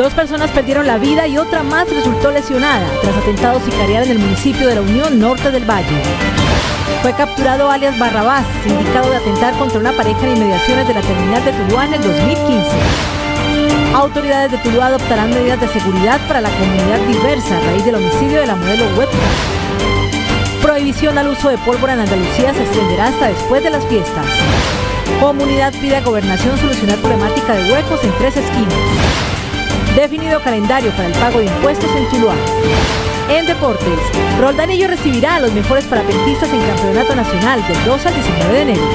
2 personas perdieron la vida y otra más resultó lesionada tras atentado sicarial en el municipio de La Unión, norte del Valle. Fue capturado alias Barrabás, sindicado de atentar contra una pareja en inmediaciones de la terminal de Tuluá en el 2015. Autoridades de Tuluá adoptarán medidas de seguridad para la comunidad diversa a raíz del homicidio de la modelo Webcam. Prohibición al uso de pólvora en Andalucía se extenderá hasta después de las fiestas. Comunidad pide a Gobernación solucionar problemática de huecos en 3 esquinas. Definido calendario para el pago de impuestos en Tuluá. En deportes, Roldanillo recibirá a los mejores parapentistas en campeonato nacional del 2 al 19 de enero.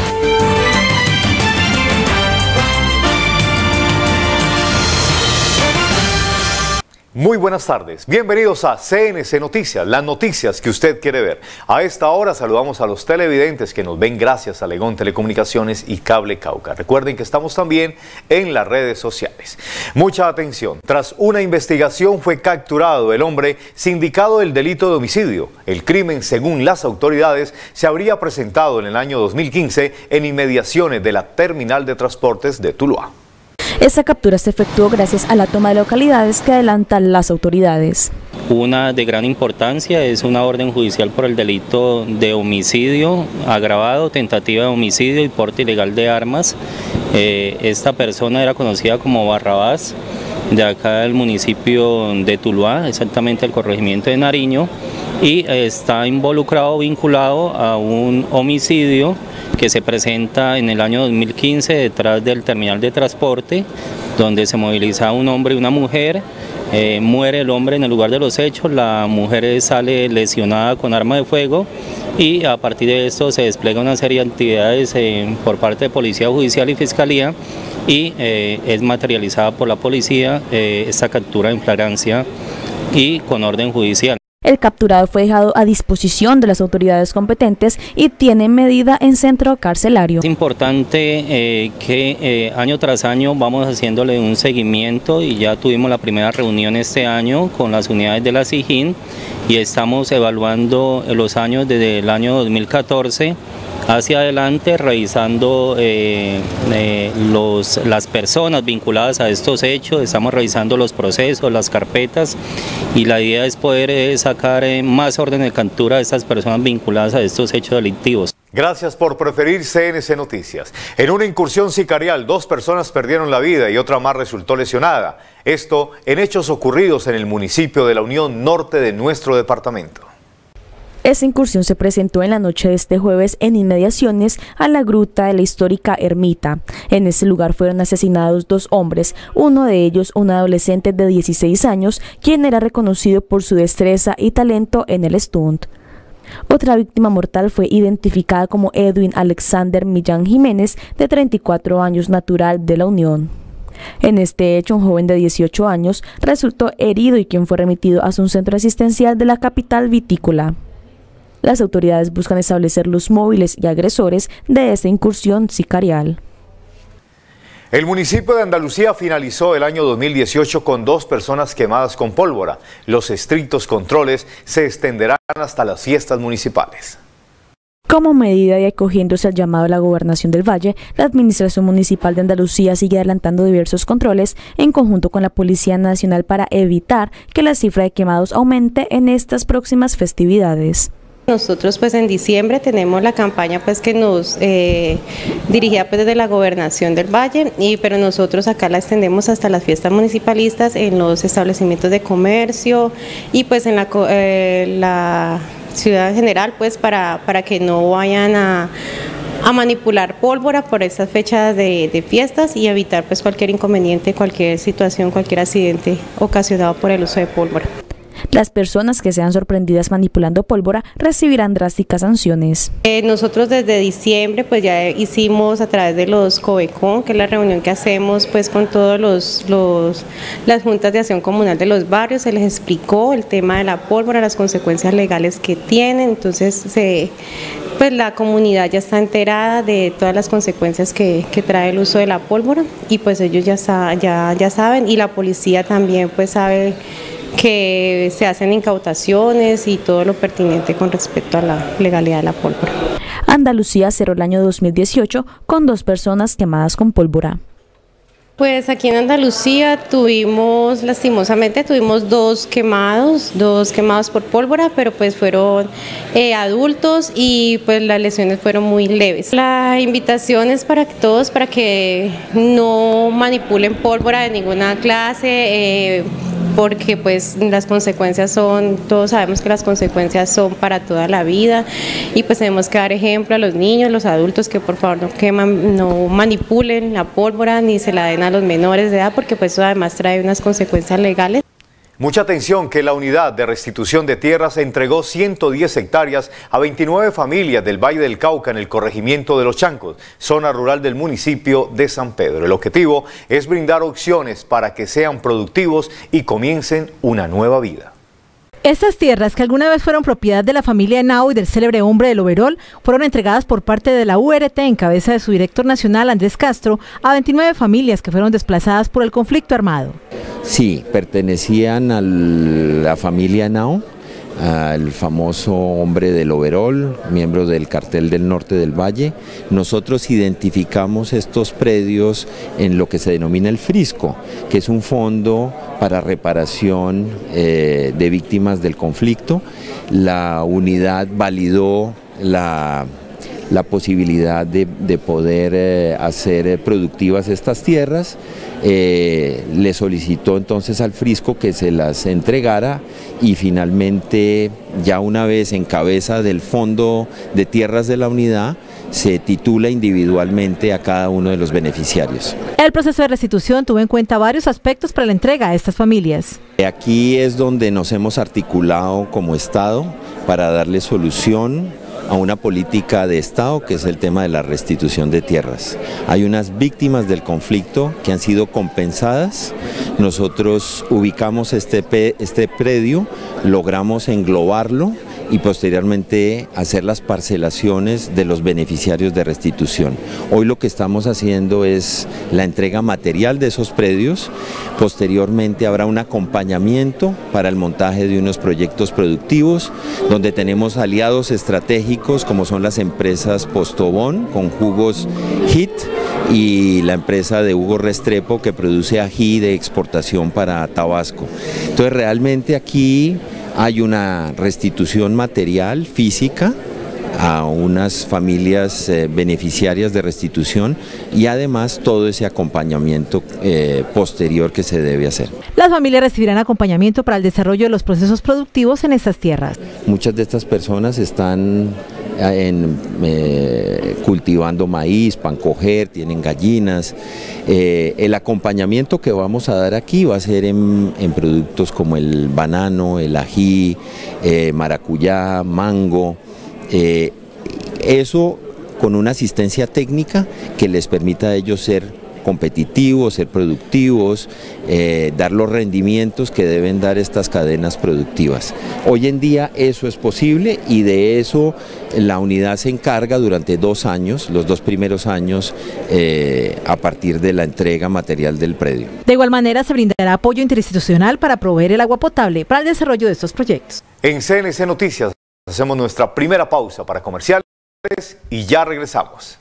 Muy buenas tardes, bienvenidos a CNC Noticias, las noticias que usted quiere ver. A esta hora saludamos a los televidentes que nos ven gracias a Legón Telecomunicaciones y Cable Cauca. Recuerden que estamos también en las redes sociales. Mucha atención, tras una investigación fue capturado el hombre sindicado del delito de homicidio. El crimen, según las autoridades, se habría presentado en el año 2015 en inmediaciones de la terminal de transportes de Tuluá. Esta captura se efectuó gracias a la toma de localidades que adelantan las autoridades. Una de gran importancia es una orden judicial por el delito de homicidio agravado, tentativa de homicidio y porte ilegal de armas. Esta persona era conocida como Barrabás, de acá del municipio de Tuluá, exactamente el corregimiento de Nariño, y está involucrado, vinculado a un homicidio que se presenta en el año 2015 detrás del terminal de transporte, donde se moviliza un hombre y una mujer. Muere el hombre en el lugar de los hechos, la mujer sale lesionada con arma de fuego y a partir de esto se despliega una serie de actividades por parte de Policía Judicial y Fiscalía y es materializada por la policía esta captura en flagrancia y con orden judicial. El capturado fue dejado a disposición de las autoridades competentes y tiene medida en centro carcelario. Es importante que año tras año vamos haciéndole un seguimiento y ya tuvimos la primera reunión este año con las unidades de la SIJIN y estamos evaluando los años desde el año 2014 hacia adelante, revisando las personas vinculadas a estos hechos, estamos revisando los procesos, las carpetas y la idea es poder sacar más orden de captura de estas personas vinculadas a estos hechos delictivos. Gracias por preferir CNC Noticias. En una incursión sicarial, 2 personas perdieron la vida y otra más resultó lesionada. Esto en hechos ocurridos en el municipio de La Unión, norte de nuestro departamento. Esta incursión se presentó en la noche de este jueves en inmediaciones a la gruta de la histórica ermita. En este lugar fueron asesinados 2 hombres, uno de ellos un adolescente de 16 años, quien era reconocido por su destreza y talento en el stunt. Otra víctima mortal fue identificada como Edwin Alexander Millán Jiménez, de 34 años, natural de La Unión. En este hecho, un joven de 18 años resultó herido y quien fue remitido a un centro asistencial de la capital vitícola. Las autoridades buscan establecer los móviles y agresores de esta incursión sicarial. El municipio de Andalucía finalizó el año 2018 con 2 personas quemadas con pólvora. Los estrictos controles se extenderán hasta las fiestas municipales. Como medida y acogiéndose al llamado de la Gobernación del Valle, la Administración Municipal de Andalucía sigue adelantando diversos controles en conjunto con la Policía Nacional para evitar que la cifra de quemados aumente en estas próximas festividades. Nosotros pues en diciembre tenemos la campaña pues que nos dirigía pues desde la Gobernación del Valle, pero nosotros acá la extendemos hasta las fiestas municipalistas en los establecimientos de comercio y pues en la ciudad en general pues para que no vayan a manipular pólvora por estas fechas de fiestas y evitar pues cualquier inconveniente, cualquier situación, cualquier accidente ocasionado por el uso de pólvora. Las personas que sean sorprendidas manipulando pólvora recibirán drásticas sanciones. Nosotros desde diciembre pues ya hicimos a través de los COVECON, que es la reunión que hacemos pues con todos las juntas de acción comunal de los barrios, se les explicó el tema de la pólvora, las consecuencias legales que tienen, entonces pues la comunidad ya está enterada de todas las consecuencias que trae el uso de la pólvora y pues ellos ya saben y la policía también pues sabe que se hacen incautaciones y todo lo pertinente con respecto a la legalidad de la pólvora. Andalucía cerró el año 2018 con 2 personas quemadas con pólvora. Pues aquí en Andalucía lastimosamente tuvimos dos quemados por pólvora, pero pues fueron adultos y pues las lesiones fueron muy leves. La invitación es para todos, para que no manipulen pólvora de ninguna clase, porque pues las consecuencias todos sabemos que las consecuencias son para toda la vida y pues tenemos que dar ejemplo a los niños, los adultos, que por favor no manipulen la pólvora ni se la den a los menores de edad, porque pues eso además trae unas consecuencias legales. Mucha atención, que la unidad de restitución de tierras entregó 110 hectáreas a 29 familias del Valle del Cauca en el corregimiento de Los Chancos, zona rural del municipio de San Pedro. El objetivo es brindar opciones para que sean productivos y comiencen una nueva vida. Estas tierras, que alguna vez fueron propiedad de la familia Henao y del célebre hombre del overol, fueron entregadas por parte de la URT en cabeza de su director nacional Andrés Castro a 29 familias que fueron desplazadas por el conflicto armado. Sí, pertenecían a la familia Henao, al famoso hombre del overol, miembro del cartel del norte del Valle. Nosotros identificamos estos predios en lo que se denomina el Frisco, que es un fondo para reparación de víctimas del conflicto. La unidad validó la posibilidad de poder hacer productivas estas tierras. Le solicitó entonces al Frisco que se las entregara y finalmente, ya una vez en cabeza del Fondo de Tierras de la Unidad, se titula individualmente a cada uno de los beneficiarios. El proceso de restitución tuvo en cuenta varios aspectos para la entrega a estas familias. Aquí es donde nos hemos articulado como Estado para darle solución a una política de Estado, que es el tema de la restitución de tierras. Hay unas víctimas del conflicto que han sido compensadas. Nosotros ubicamos este predio, logramos englobarlo y posteriormente hacer las parcelaciones de los beneficiarios de restitución. Hoy lo que estamos haciendo es la entrega material de esos predios. Posteriormente habrá un acompañamiento para el montaje de unos proyectos productivos, donde tenemos aliados estratégicos como son las empresas Postobón con jugos HIT y la empresa de Hugo Restrepo, que produce ají de exportación para Tabasco. Entonces realmente aquí hay una restitución material, física, a unas familias beneficiarias de restitución y además todo ese acompañamiento posterior que se debe hacer. Las familias recibirán acompañamiento para el desarrollo de los procesos productivos en estas tierras. Muchas de estas personas están cultivando maíz, pancoger, tienen gallinas. El acompañamiento que vamos a dar aquí va a ser en productos como el banano, el ají, maracuyá, mango. Eso con una asistencia técnica que les permita a ellos ser competitivos, ser productivos, dar los rendimientos que deben dar estas cadenas productivas. Hoy en día eso es posible y de eso la unidad se encarga durante 2 años, los 2 primeros años, a partir de la entrega material del predio. De igual manera se brindará apoyo interinstitucional para proveer el agua potable para el desarrollo de estos proyectos. En CNC Noticias hacemos nuestra primera pausa para comerciales y ya regresamos.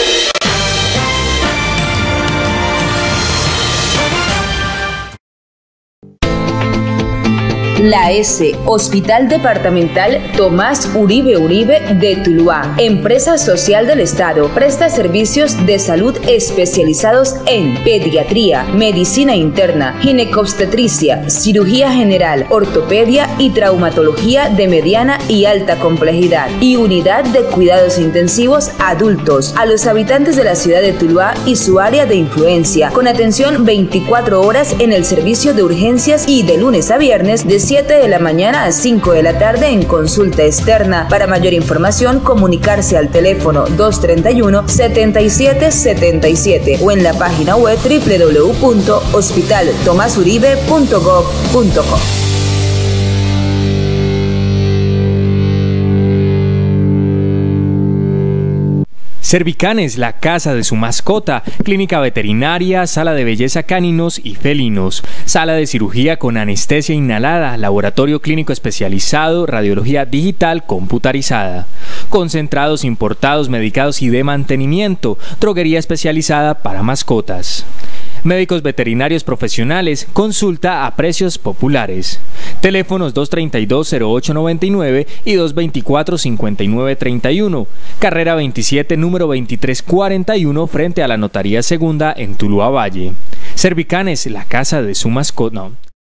La S, Hospital Departamental Tomás Uribe Uribe de Tuluá, empresa social del Estado, presta servicios de salud especializados en pediatría, medicina interna, ginecobstetricia, cirugía general, ortopedia y traumatología de mediana y alta complejidad, y unidad de cuidados intensivos adultos a los habitantes de la ciudad de Tuluá y su área de influencia, con atención 24 horas en el servicio de urgencias y de lunes a viernes de 7 de la mañana a 5 de la tarde en consulta externa. Para mayor información, comunicarse al teléfono 231-7777 o en la página web www.hospitaltomasuribe.gov.co. Cervicanes, la casa de su mascota, clínica veterinaria, sala de belleza caninos y felinos, sala de cirugía con anestesia inhalada, laboratorio clínico especializado, radiología digital computarizada, concentrados importados, medicados y de mantenimiento, droguería especializada para mascotas. Médicos veterinarios profesionales, consulta a precios populares. Teléfonos 232-0899 y 224-5931. Carrera 27, número 2341, frente a la Notaría Segunda en Tuluá Valle. Servicanes, la casa de su mascota. No.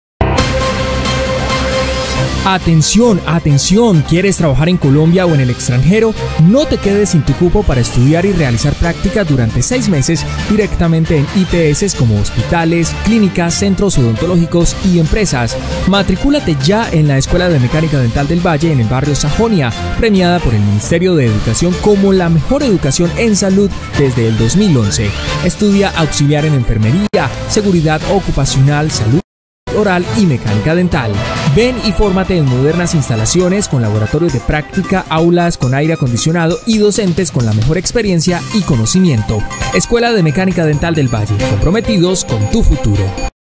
Atención, atención, ¿quieres trabajar en Colombia o en el extranjero? No te quedes sin tu cupo para estudiar y realizar prácticas durante 6 meses directamente en IPS como hospitales, clínicas, centros odontológicos y empresas. Matricúlate ya en la Escuela de Mecánica Dental del Valle en el barrio Sajonia, premiada por el Ministerio de Educación como la mejor educación en salud desde el 2011. Estudia auxiliar en enfermería, seguridad ocupacional, salud oral y mecánica dental. Ven y fórmate en modernas instalaciones con laboratorios de práctica, aulas con aire acondicionado y docentes con la mejor experiencia y conocimiento. Escuela de Mecánica Dental del Valle, comprometidos con tu futuro.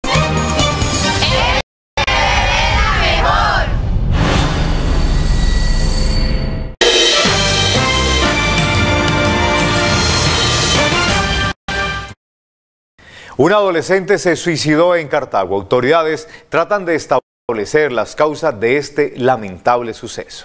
Un adolescente se suicidó en Cartago. Autoridades tratan de establecer las causas de este lamentable suceso.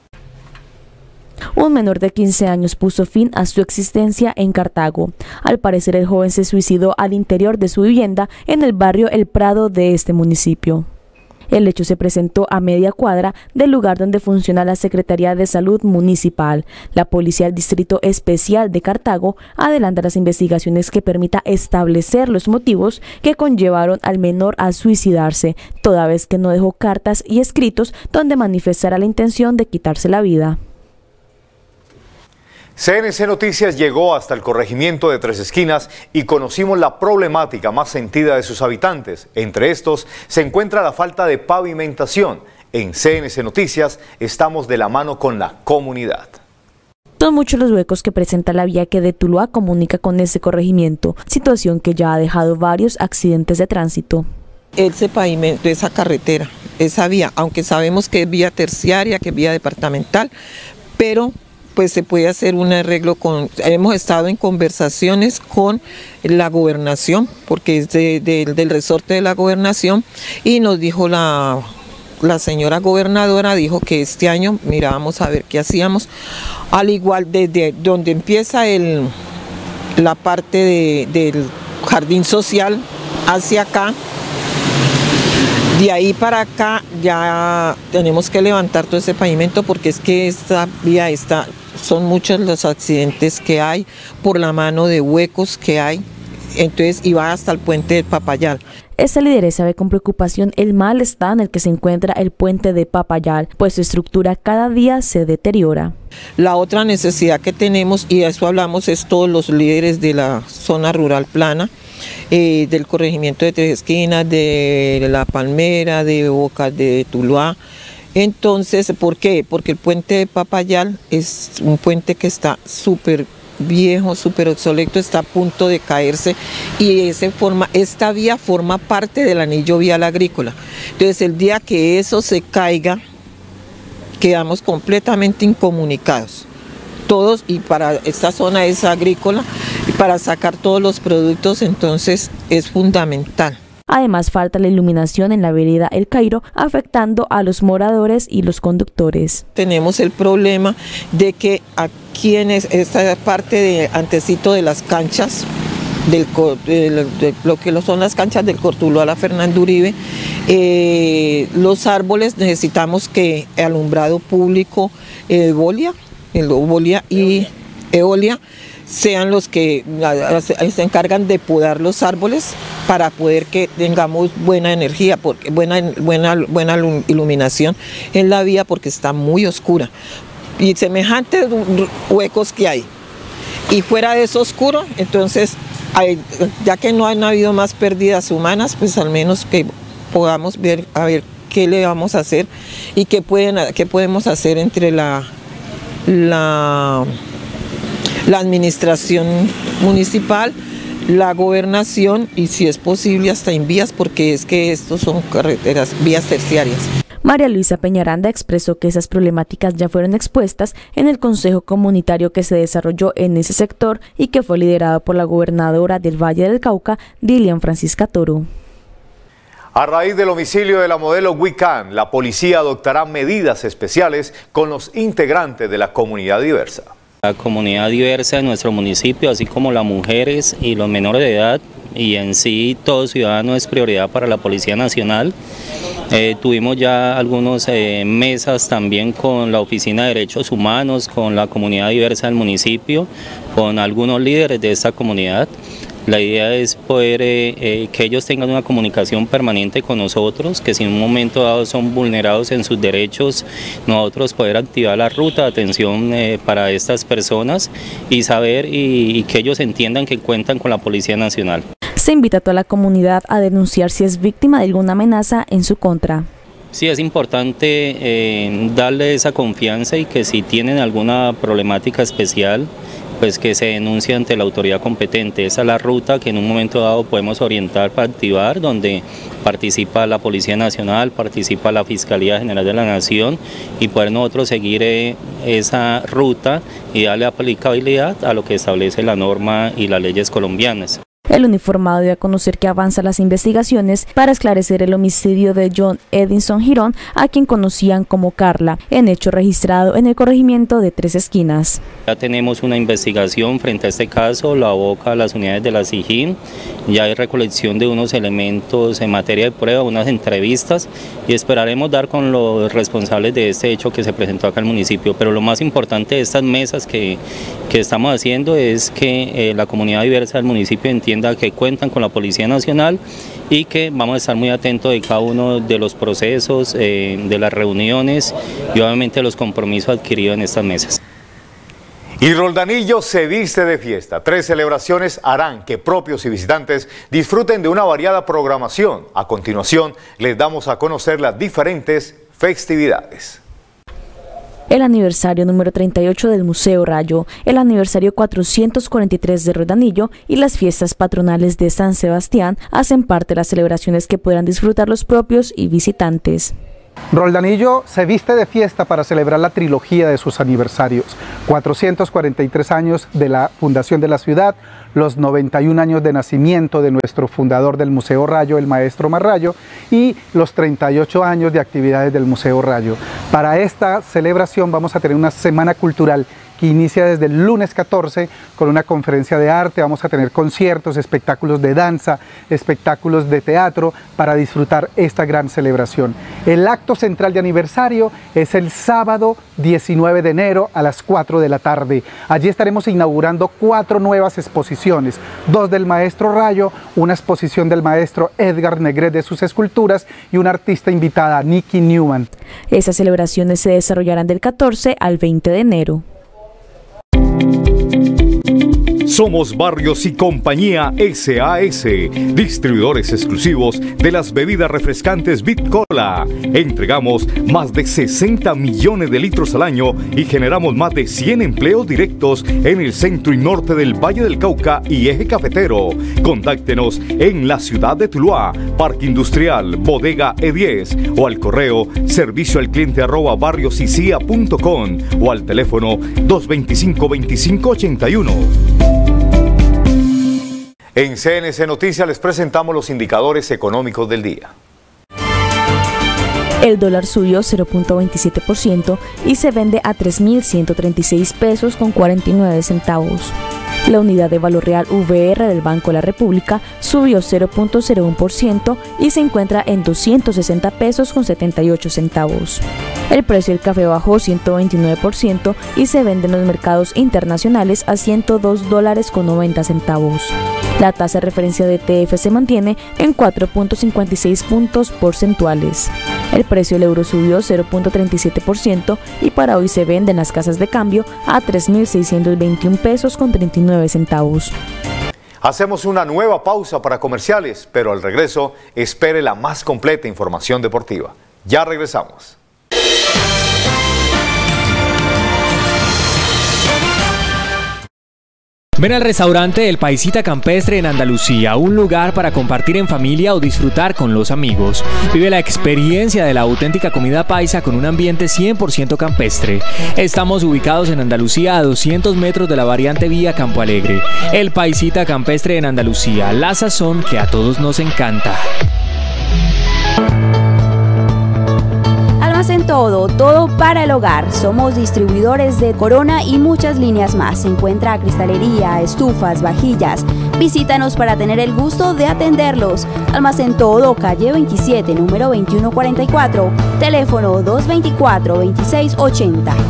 Un menor de 15 años puso fin a su existencia en Cartago. Al parecer, el joven se suicidó al interior de su vivienda en el barrio El Prado de este municipio. El hecho se presentó a media cuadra del lugar donde funciona la Secretaría de Salud Municipal. La Policía del Distrito Especial de Cartago adelanta las investigaciones que permita establecer los motivos que conllevaron al menor a suicidarse, toda vez que no dejó cartas y escritos donde manifestara la intención de quitarse la vida. CNC Noticias llegó hasta el corregimiento de Tres Esquinas y conocimos la problemática más sentida de sus habitantes. Entre estos se encuentra la falta de pavimentación. En CNC Noticias estamos de la mano con la comunidad. Son muchos los huecos que presenta la vía que de Tuluá comunica con ese corregimiento, situación que ya ha dejado varios accidentes de tránsito. Ese pavimento, esa carretera, esa vía, aunque sabemos que es vía terciaria, que es vía departamental, pero pues se puede hacer un arreglo hemos estado en conversaciones con la gobernación, porque es del resorte de la gobernación, y nos dijo la señora gobernadora, dijo que este año mirábamos a ver qué hacíamos, al igual desde donde empieza la parte del jardín social hacia acá. De ahí para acá ya tenemos que levantar todo ese pavimento porque es que esta vía son muchos los accidentes que hay por la mano de huecos que hay, entonces y va hasta el puente del Papayal. Esta lideresa ve con preocupación el mal estado en el que se encuentra el puente de Papayal, pues su estructura cada día se deteriora. La otra necesidad que tenemos, y de eso hablamos, es todos los líderes de la zona rural plana, del corregimiento de Tres Esquinas, de La Palmera, de Bocas de Tuluá. Entonces, ¿por qué? Porque el puente de Papayal es un puente que está súper viejo, súper obsoleto, está a punto de caerse y esta vía forma parte del anillo vial agrícola. Entonces, el día que eso se caiga, quedamos completamente incomunicados. Todos, y para esta zona es agrícola, y para sacar todos los productos, entonces es fundamental. Además, falta la iluminación en la vereda El Cairo, afectando a los moradores y los conductores. Tenemos el problema de que aquí en esta parte de antecito de las canchas, de lo que son las canchas del Cortuluá a la Fernando Uribe, los árboles necesitamos que alumbrado público, Eolia y Eolia sean los que se encargan de podar los árboles para poder que tengamos buena energía, porque buena iluminación en la vía, porque está muy oscura y semejantes huecos que hay. Y fuera de eso oscuro, entonces, ya que no han habido más pérdidas humanas, pues al menos que podamos ver a ver qué le vamos a hacer y qué podemos hacer entre la administración municipal, la gobernación y si es posible hasta en vías, porque es que estos son carreteras, vías terciarias. María Luisa Peñaranda expresó que esas problemáticas ya fueron expuestas en el Consejo Comunitario que se desarrolló en ese sector y que fue liderado por la gobernadora del Valle del Cauca, Dilian Francisca Toro. A raíz del homicidio de la modelo Wiccan, la policía adoptará medidas especiales con los integrantes de la comunidad diversa. La comunidad diversa de nuestro municipio, así como las mujeres y los menores de edad, y en sí todo ciudadano es prioridad para la Policía Nacional. Tuvimos ya algunas mesas también con la Oficina de Derechos Humanos, con la comunidad diversa del municipio, con algunos líderes de esta comunidad. La idea es poder que ellos tengan una comunicación permanente con nosotros, que si en un momento dado son vulnerados en sus derechos, nosotros poder activar la ruta de atención para estas personas y saber y que ellos entiendan que cuentan con la Policía Nacional. Se invita a toda la comunidad a denunciar si es víctima de alguna amenaza en su contra. Sí, es importante darle esa confianza y que si tienen alguna problemática especial, pues que se denuncie ante la autoridad competente. Esa es la ruta que en un momento dado podemos orientar para activar, donde participa la Policía Nacional, participa la Fiscalía General de la Nación y poder nosotros seguir esa ruta y darle aplicabilidad a lo que establece la norma y las leyes colombianas. El uniformado dio a conocer que avanza las investigaciones para esclarecer el homicidio de John Edinson Girón, a quien conocían como Carla, en hecho registrado en el corregimiento de Tres Esquinas. Ya tenemos una investigación frente a este caso, lo aboca a las unidades de la SIJIN, ya hay recolección de unos elementos en materia de prueba, unas entrevistas y esperaremos dar con los responsables de este hecho que se presentó acá en el municipio. Pero lo más importante de estas mesas que estamos haciendo es que la comunidad diversa del municipio entienda que cuentan con la Policía Nacional y que vamos a estar muy atentos de cada uno de los procesos, de las reuniones y obviamente los compromisos adquiridos en estas mesas. Y Roldanillo se viste de fiesta. 3 celebraciones harán que propios y visitantes disfruten de una variada programación. A continuación, les damos a conocer las diferentes festividades. El aniversario número 38 del Museo Rayo, el aniversario 443 de Roldanillo y las fiestas patronales de San Sebastián hacen parte de las celebraciones que podrán disfrutar los propios y visitantes. Roldanillo se viste de fiesta para celebrar la trilogía de sus aniversarios, 443 años de la fundación de la ciudad, los 91 años de nacimiento de nuestro fundador del Museo Rayo, el maestro Marrayo, y los 38 años de actividades del Museo Rayo. Para esta celebración vamos a tener una semana cultural que inicia desde el lunes 14 con una conferencia de arte, vamos a tener conciertos, espectáculos de danza, espectáculos de teatro para disfrutar esta gran celebración. El acto central de aniversario es el sábado 19 de enero a las 4 de la tarde. Allí estaremos inaugurando 4 nuevas exposiciones, 2 del maestro Rayo, una exposición del maestro Edgar Negret de sus esculturas y una artista invitada, Nikki Newman. Esas celebraciones se desarrollarán del 14 al 20 de enero. Somos Barrios y Compañía SAS, distribuidores exclusivos de las bebidas refrescantes Bitcola. Entregamos más de 60 millones de litros al año y generamos más de 100 empleos directos en el centro y norte del Valle del Cauca y Eje Cafetero. Contáctenos en la ciudad de Tuluá, Parque Industrial, Bodega E10 o al correo servicioalcliente@barriosycia.com o al teléfono 225-2581. En CNC Noticias les presentamos los indicadores económicos del día. El dólar subió 0.27% y se vende a 3.136 pesos con 49 centavos. La unidad de valor real VR del Banco de la República subió 0.01% y se encuentra en 260 pesos con 78 centavos. El precio del café bajó 129% y se vende en los mercados internacionales a $102 con 90 centavos. La tasa de referencia de ETF se mantiene en 4.56 puntos porcentuales. El precio del euro subió 0.37% y para hoy se vende en las casas de cambio a 3.621 pesos con 39 centavos. Hacemos una nueva pausa para comerciales, pero al regreso espere la más completa información deportiva. Ya regresamos. Ven al restaurante El Paisita Campestre en Andalucía, un lugar para compartir en familia o disfrutar con los amigos. Vive la experiencia de la auténtica comida paisa con un ambiente 100% campestre. Estamos ubicados en Andalucía a 200 metros de la variante vía Campo Alegre. El Paisita Campestre en Andalucía, la sazón que a todos nos encanta. Almacén todo para el hogar. Somos distribuidores de Corona y muchas líneas más. Se encuentra cristalería, estufas, vajillas. Visítanos para tener el gusto de atenderlos. Almacén Todo, calle 27, número 2144. Teléfono 224-2680.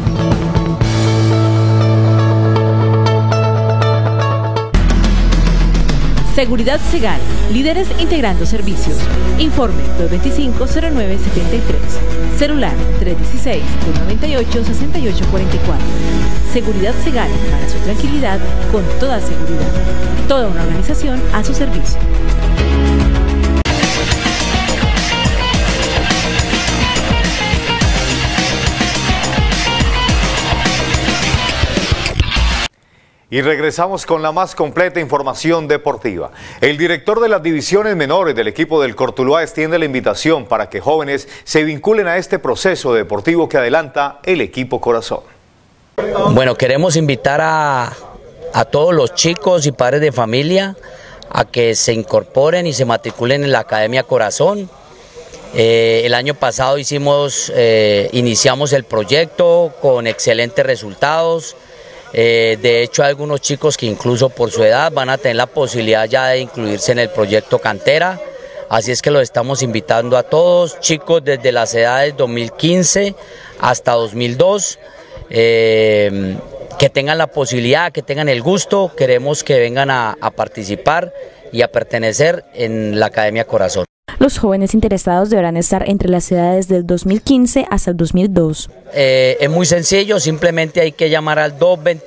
Seguridad Segal, líderes integrando servicios. Informe 225-0973. Celular 316-298-6844. Seguridad Segal, para su tranquilidad con toda seguridad. Toda una organización a su servicio. Y regresamos con la más completa información deportiva. El director de las divisiones menores del equipo del Cortuluá extiende la invitación para que jóvenes se vinculen a este proceso deportivo que adelanta el equipo Corazón. Bueno, queremos invitar a todos los chicos y padres de familia a que se incorporen y se matriculen en la Academia Corazón. El año pasado iniciamos el proyecto con excelentes resultados. De hecho, hay algunos chicos que incluso por su edad van a tener la posibilidad ya de incluirse en el proyecto Cantera, así es que los estamos invitando a todos, chicos desde las edades 2015 hasta 2002, que tengan la posibilidad, que tengan el gusto, queremos que vengan a participar y a pertenecer en la Academia Corazón. Los jóvenes interesados deberán estar entre las edades del 2015 hasta el 2002. Es muy sencillo, simplemente hay que llamar al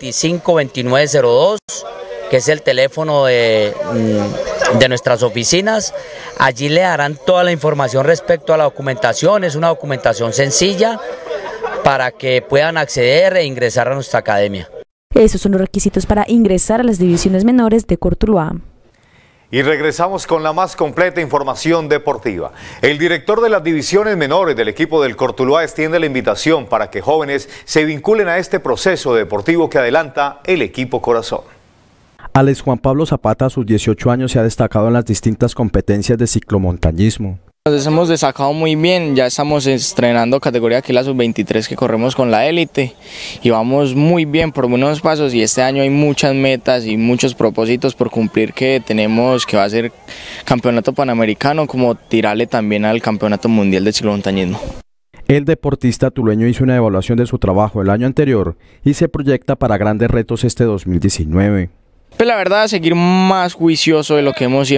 225-2902, que es el teléfono de nuestras oficinas. Allí le darán toda la información respecto a la documentación, es una documentación sencilla para que puedan acceder e ingresar a nuestra academia. Esos son los requisitos para ingresar a las divisiones menores de Cortuluá. Y regresamos con la más completa información deportiva. El director de las divisiones menores del equipo del Cortuluá extiende la invitación para que jóvenes se vinculen a este proceso deportivo que adelanta el equipo Corazón. Alex Juan Pablo Zapata a sus 18 años se ha destacado en las distintas competencias de ciclomontañismo. Nos hemos destacado muy bien, ya estamos estrenando categoría aquí la sub-23 que corremos con la élite y vamos muy bien por buenos pasos y este año hay muchas metas y muchos propósitos por cumplir que tenemos, que va a ser campeonato panamericano como tirarle también al campeonato mundial de ciclomontañismo. El deportista tulueño hizo una evaluación de su trabajo el año anterior y se proyecta para grandes retos este 2019. Pues la verdad, seguir más juicioso de lo que hemos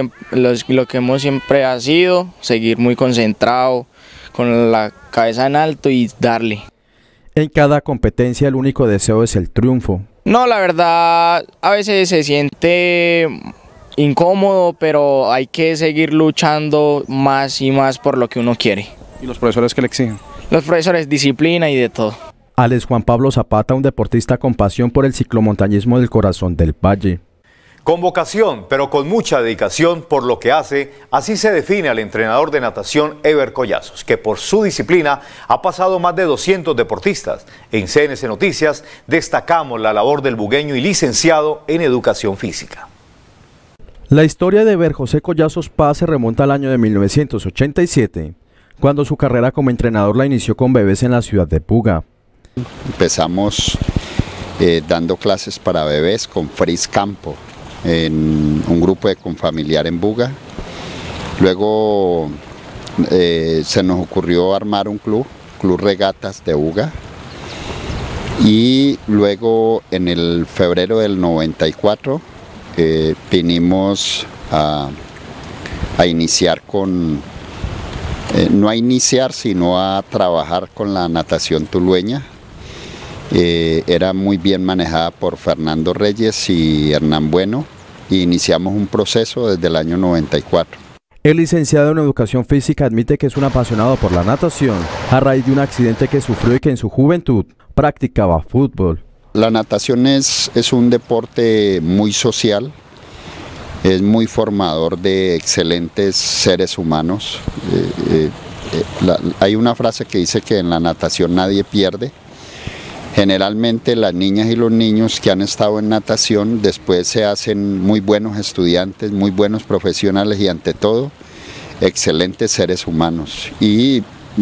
siempre ha sido, seguir muy concentrado, con la cabeza en alto y darle. En cada competencia el único deseo es el triunfo. No, la verdad, a veces se siente incómodo, pero hay que seguir luchando más y más por lo que uno quiere. ¿Y los profesores qué le exigen? Los profesores, disciplina y de todo. Alex Juan Pablo Zapata, un deportista con pasión por el ciclomontañismo del Corazón del Valle. Con vocación, pero con mucha dedicación por lo que hace, así se define al entrenador de natación Ever Collazos, que por su disciplina ha pasado más de 200 deportistas. En CNC Noticias destacamos la labor del bugueño y licenciado en Educación Física. La historia de Ever José Collazos Paz se remonta al año de 1987, cuando su carrera como entrenador la inició con bebés en la ciudad de Buga. Empezamos dando clases para bebés con Fris Campo, en un grupo de Confamiliar en Buga. Luego se nos ocurrió armar un club Regatas de Buga. Y luego en el febrero del 94 vinimos a iniciar con, no a iniciar sino a trabajar con la natación tulueña. Era muy bien manejada por Fernando Reyes y Hernán Bueno y iniciamos un proceso desde el año 94. El licenciado en Educación Física admite que es un apasionado por la natación a raíz de un accidente que sufrió y que en su juventud practicaba fútbol. La natación es un deporte muy social, es muy formador de excelentes seres humanos. Hay una frase que dice que en la natación nadie pierde. Generalmente las niñas y los niños que han estado en natación después se hacen muy buenos estudiantes, muy buenos profesionales y ante todo excelentes seres humanos. Y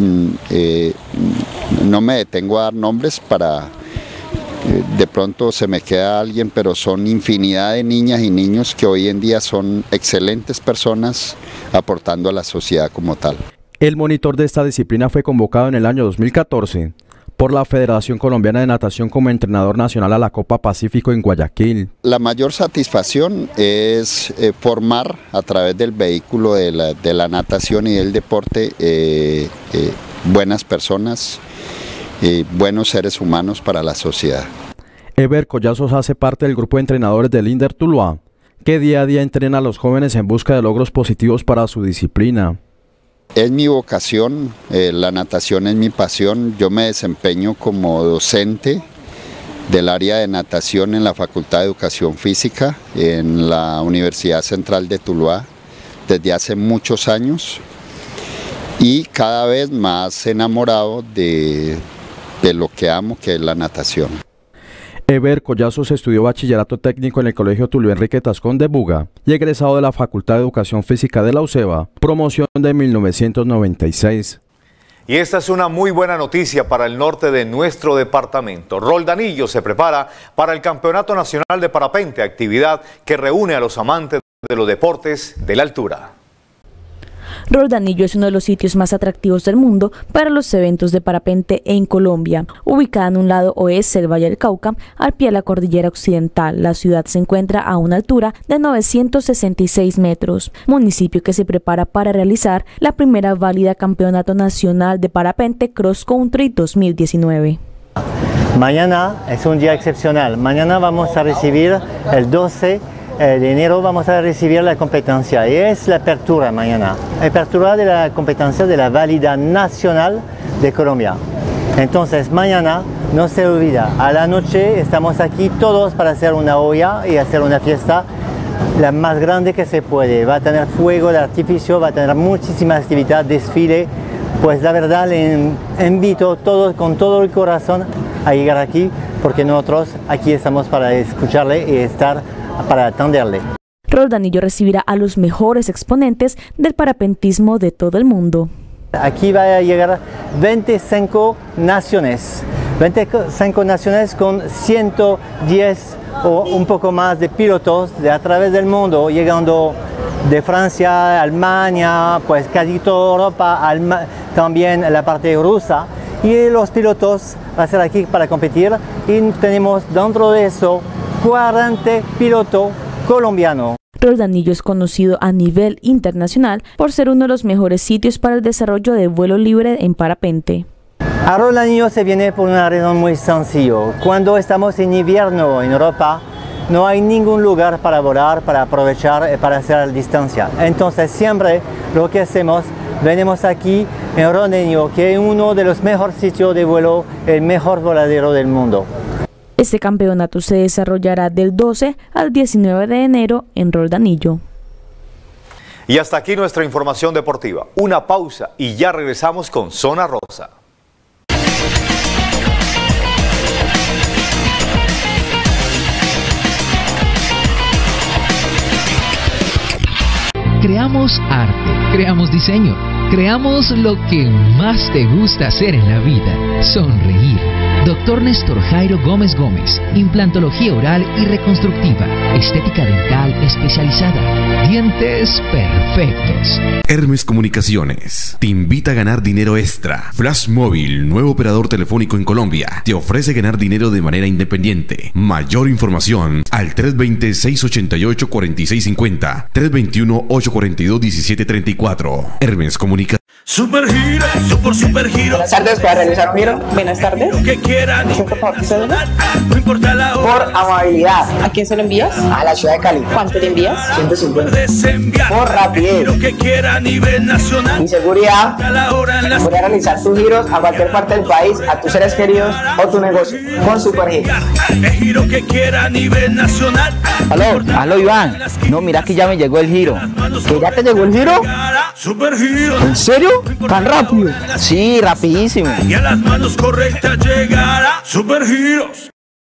no me detengo a dar nombres para... de pronto se me queda alguien, pero son infinidad de niñas y niños que hoy en día son excelentes personas aportando a la sociedad como tal. El monitor de esta disciplina fue convocado en el año 2014 por la Federación Colombiana de Natación como entrenador nacional a la Copa Pacífico en Guayaquil. La mayor satisfacción es formar a través del vehículo de la natación y del deporte buenas personas, buenos seres humanos para la sociedad. Ever Collazos hace parte del grupo de entrenadores del INDER Tuluá, que día a día entrena a los jóvenes en busca de logros positivos para su disciplina. Es mi vocación, la natación es mi pasión. Yo me desempeño como docente del área de natación en la Facultad de Educación Física en la Universidad Central de Tuluá desde hace muchos años y cada vez más enamorado de lo que amo, que es la natación. Ever Collazos estudió bachillerato técnico en el Colegio Tulio Enrique Tascón de Buga y egresado de la Facultad de Educación Física de la UCEBA, promoción de 1996. Y esta es una muy buena noticia para el norte de nuestro departamento. Roldanillo se prepara para el Campeonato Nacional de Parapente, actividad que reúne a los amantes de los deportes de la altura. Roldanillo es uno de los sitios más atractivos del mundo para los eventos de parapente en Colombia. Ubicada en un lado oeste del Valle del Cauca, al pie de la cordillera occidental, la ciudad se encuentra a una altura de 966 metros, municipio que se prepara para realizar la primera válida Campeonato Nacional de Parapente Cross Country 2019. Mañana es un día excepcional. Mañana vamos a recibir el 12 de enero vamos a recibir la competencia y es la apertura mañana, apertura de la competencia de la válida nacional de Colombia. Entonces mañana no se olvida, a la noche estamos aquí todos para hacer una olla y hacer una fiesta la más grande que se puede. Va a tener fuego de artificio, va a tener muchísima actividad, desfile. Pues la verdad le invito a todos con todo el corazón a llegar aquí porque nosotros aquí estamos para escucharle y estar para atenderle. Roldanillo recibirá a los mejores exponentes del parapentismo de todo el mundo. Aquí va a llegar 25 naciones con 110 o un poco más de pilotos de a través del mundo, llegando de Francia, Alemania, pues casi toda Europa, también la parte rusa. Y los pilotos van a ser aquí para competir y tenemos dentro de eso 40 pilotos colombianos. Roldanillo es conocido a nivel internacional por ser uno de los mejores sitios para el desarrollo de vuelo libre en parapente. A Roldanillo se viene por una razón muy sencilla. Cuando estamos en invierno en Europa, no hay ningún lugar para volar, para aprovechar, para hacer distancia. Entonces siempre lo que hacemos, venimos aquí en Roldanillo, que es uno de los mejores sitios de vuelo, el mejor voladero del mundo. Este campeonato se desarrollará del 12 al 19 de enero en Roldanillo. Y hasta aquí nuestra información deportiva. Una pausa y ya regresamos con Zona Rosa. Creamos arte, creamos diseño, creamos lo que más te gusta hacer en la vida, sonreír. Dr. Néstor Jairo Gómez Gómez, implantología oral y reconstructiva, estética dental especializada, dientes perfectos. Hermes Comunicaciones te invita a ganar dinero extra. Flash Móvil, nuevo operador telefónico en Colombia, te ofrece ganar dinero de manera independiente. Mayor información al 320-688-4650, 321-842-1734. Hermes Comunicaciones. Super Giro, super giro. Buenas tardes, ¿para realizar un giro? Buenas tardes. Lo que quieran. No importa la hora. Por amabilidad. ¿A quién se lo envías? A la ciudad de Cali. ¿Cuánto le envías? 150. Por rapidez. Lo que quiera a nivel nacional. Y seguridad. Voy a realizar tus giros a cualquier parte del país, a tus seres queridos o tu negocio. Con Super Giro. El giro que quiera a nivel nacional. Aló Iván. No, mira que ya me llegó el giro. ¿Que ya te llegó el giro? Super Giro. ¿En serio? ¿Tan rápido? Sí, rapidísimo. Y a las manos correctas llegará Super Giros.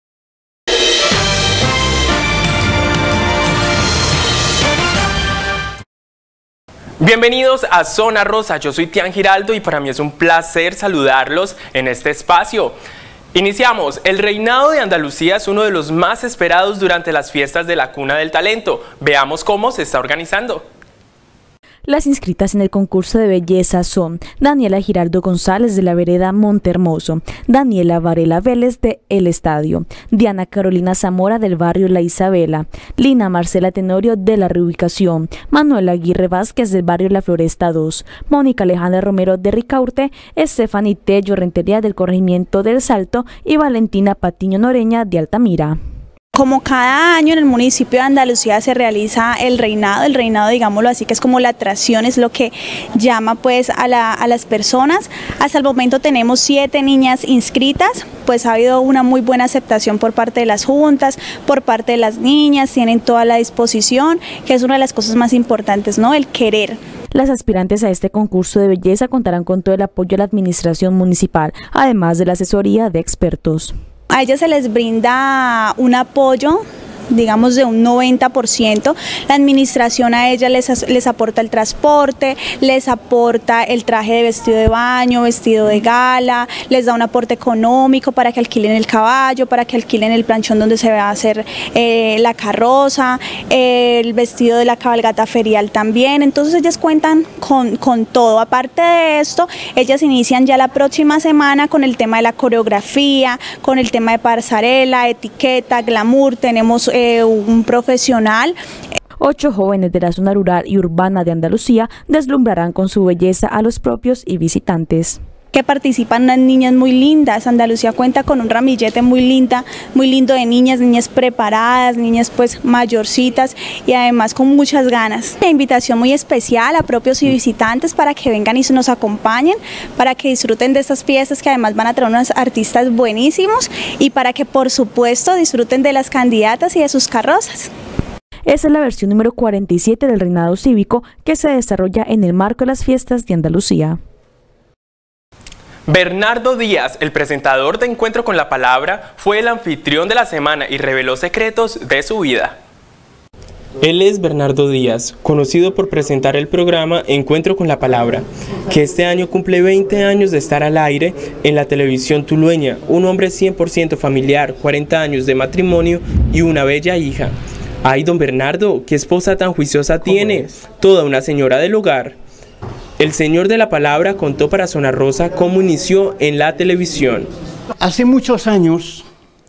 Bienvenidos a Zona Rosa, yo soy Tian Giraldo y para mí es un placer saludarlos en este espacio. Iniciamos. El reinado de Andalucía es uno de los más esperados durante las fiestas de la Cuna del Talento. Veamos cómo se está organizando. Las inscritas en el concurso de belleza son Daniela Giraldo González de la vereda Montehermoso, Daniela Varela Vélez de El Estadio, Diana Carolina Zamora del barrio La Isabela, Lina Marcela Tenorio de la Reubicación, Manuela Aguirre Vázquez del barrio La Floresta 2, Mónica Alejandra Romero de Ricaurte, Estefany Tello Rentería del corregimiento del Salto y Valentina Patiño Noreña de Altamira. Como cada año en el municipio de Andalucía se realiza el reinado digámoslo así, que es como la atracción, es lo que llama pues a las personas. Hasta el momento tenemos 7 niñas inscritas, pues ha habido una muy buena aceptación por parte de las juntas, por parte de las niñas, tienen toda la disposición, que es una de las cosas más importantes, ¿no? El querer. Las aspirantes a este concurso de belleza contarán con todo el apoyo de la administración municipal, además de la asesoría de expertos. A ellas se les brinda un apoyo, digamos de un 90%, la administración a ellas les aporta el transporte, les aporta el traje de vestido de baño, vestido de gala, les da un aporte económico para que alquilen el caballo, para que alquilen el planchón donde se va a hacer la carroza, el vestido de la cabalgata ferial también. Entonces ellas cuentan con todo. Aparte de esto, ellas inician ya la próxima semana con el tema de la coreografía, con el tema de pasarela, etiqueta, glamour. Tenemos un profesional. 8 jóvenes de la zona rural y urbana de Andalucía deslumbrarán con su belleza a los propios y visitantes. Que participan unas niñas muy lindas. Andalucía cuenta con un ramillete muy lindo de niñas preparadas, niñas pues mayorcitas y además con muchas ganas. Una invitación muy especial a propios y visitantes para que vengan y nos acompañen, para que disfruten de estas fiestas que además van a traer unos artistas buenísimos y para que por supuesto disfruten de las candidatas y de sus carrozas. Esa es la versión número 47 del reinado cívico que se desarrolla en el marco de las fiestas de Andalucía. Bernardo Díaz, el presentador de Encuentro con la Palabra, fue el anfitrión de la semana y reveló secretos de su vida. Él es Bernardo Díaz, conocido por presentar el programa Encuentro con la Palabra, que este año cumple 20 años de estar al aire en la televisión tulueña, un hombre 100% familiar, 40 años de matrimonio y una bella hija. Ay, don Bernardo, qué esposa tan juiciosa tiene, toda una señora del hogar. El señor de la palabra contó para Zona Rosa cómo inició en la televisión. Hace muchos años,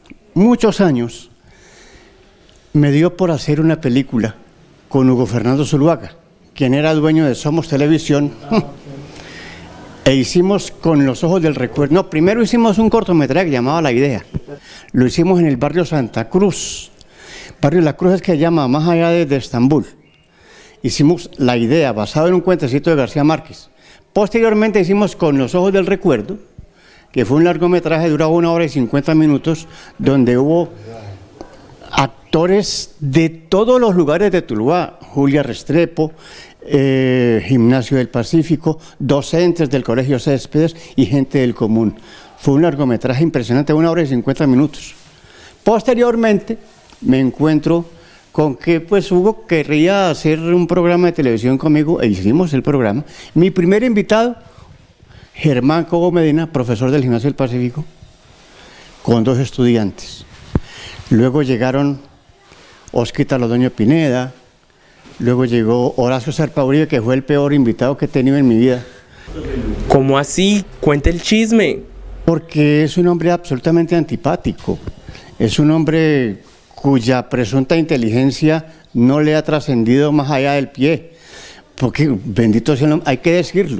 me dio por hacer una película con Hugo Fernando Zuluaga, quien era dueño de Somos Televisión, e hicimos Con los ojos del recuerdo. No, primero hicimos un cortometraje llamado La Idea. Lo hicimos en el barrio Santa Cruz. Barrio La Cruz es que se llama más allá de Estambul. Hicimos La Idea, basado en un cuentecito de García Márquez. Posteriormente hicimos Con los ojos del recuerdo, que fue un largometraje, duraba 1 hora y 50 minutos, donde hubo actores de todos los lugares de Tuluá, Julia Restrepo, Gimnasio del Pacífico, docentes del Colegio Céspedes y gente del común. Fue un largometraje impresionante, 1 hora y 50 minutos. Posteriormente me encuentro con que pues Hugo querría hacer un programa de televisión conmigo e hicimos el programa. Mi primer invitado, Germán Cobo Medina, profesor del Gimnasio del Pacífico, con 2 estudiantes. Luego llegaron Osquita Lodoño Pineda, luego llegó Horacio Serpa Uribe, que fue el peor invitado que he tenido en mi vida. ¿Cómo así? Cuente el chisme. Porque es un hombre absolutamente antipático, es un hombre cuya presunta inteligencia no le ha trascendido más allá del pie, porque bendito sea el hombre, hay que decirlo,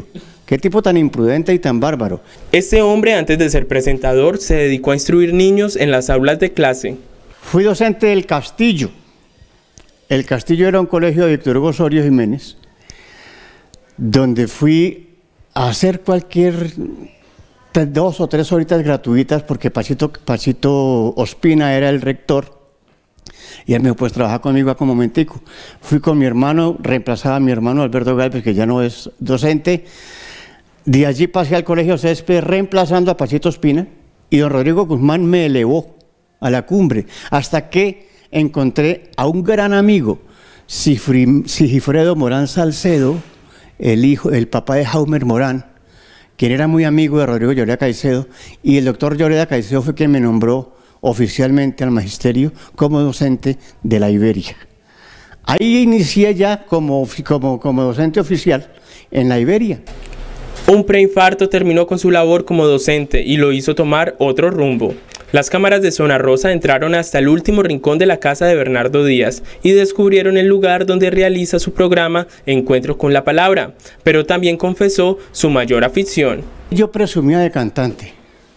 Qué tipo tan imprudente y tan bárbaro. Este hombre, antes de ser presentador, se dedicó a instruir niños en las aulas de clase. Fui docente del Castillo. El Castillo era un colegio de Víctor Hugo Osorio Jiménez, donde fui a hacer cualquier 2 o 3 horitas gratuitas, porque Pachito Ospina era el rector, y él me dijo, pues trabaja conmigo un momentico. Fui con mi hermano, reemplazaba a mi hermano Alberto Galvez, que ya no es docente. De allí pasé al Colegio Césped reemplazando a Pachito Ospina, y don Rodrigo Guzmán me elevó a la cumbre, hasta que encontré a un gran amigo, Sigifredo Morán Salcedo, el papá de Jaumer Morán, quien era muy amigo de Rodrigo Lloreda Caicedo, y el doctor Lloreda Caicedo fue quien me nombró oficialmente al magisterio como docente de la Iberia. Ahí inicié ya como docente oficial en la Iberia. Un preinfarto terminó con su labor como docente y lo hizo tomar otro rumbo. Las cámaras de Zona Rosa entraron hasta el último rincón de la casa de Bernardo Díaz y descubrieron el lugar donde realiza su programa Encuentro con la Palabra, pero también confesó su mayor afición. Yo presumía de cantante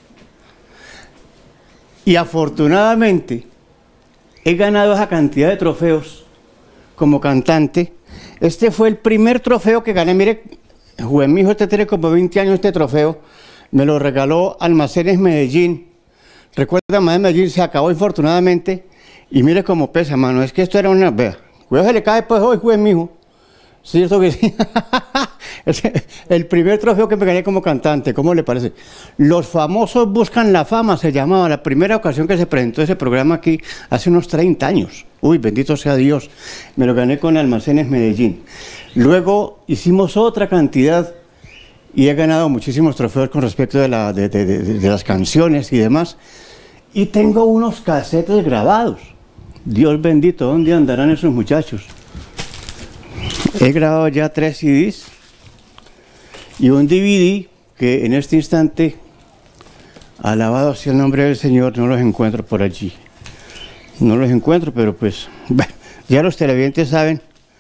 y afortunadamente he ganado esa cantidad de trofeos como cantante. Este fue el primer trofeo que gané. Mire, mi hijo tiene como 20 años este trofeo, me lo regaló Almacenes Medellín. Recuerda, más de Medellín se acabó infortunadamente, y mire cómo pesa, mano, es que esto era una... Vea, cuidado, se le cae pues hoy, juez, mijo. ¿Cierto que sí? El primer trofeo que me gané como cantante, ¿cómo le parece? Los famosos buscan la fama, se llamaba, la primera ocasión que se presentó ese programa aquí, hace unos 30 años. Uy, bendito sea Dios, me lo gané con Almacenes Medellín. Luego hicimos otra cantidad, y he ganado muchísimos trofeos con respecto de las canciones y demás. Y tengo unos casetes grabados. Dios bendito, ¿dónde andarán esos muchachos? He grabado ya 3 CDs y un DVD que en este instante, alabado sea el nombre del Señor, no los encuentro por allí. No los encuentro, pero pues ya los televidentes saben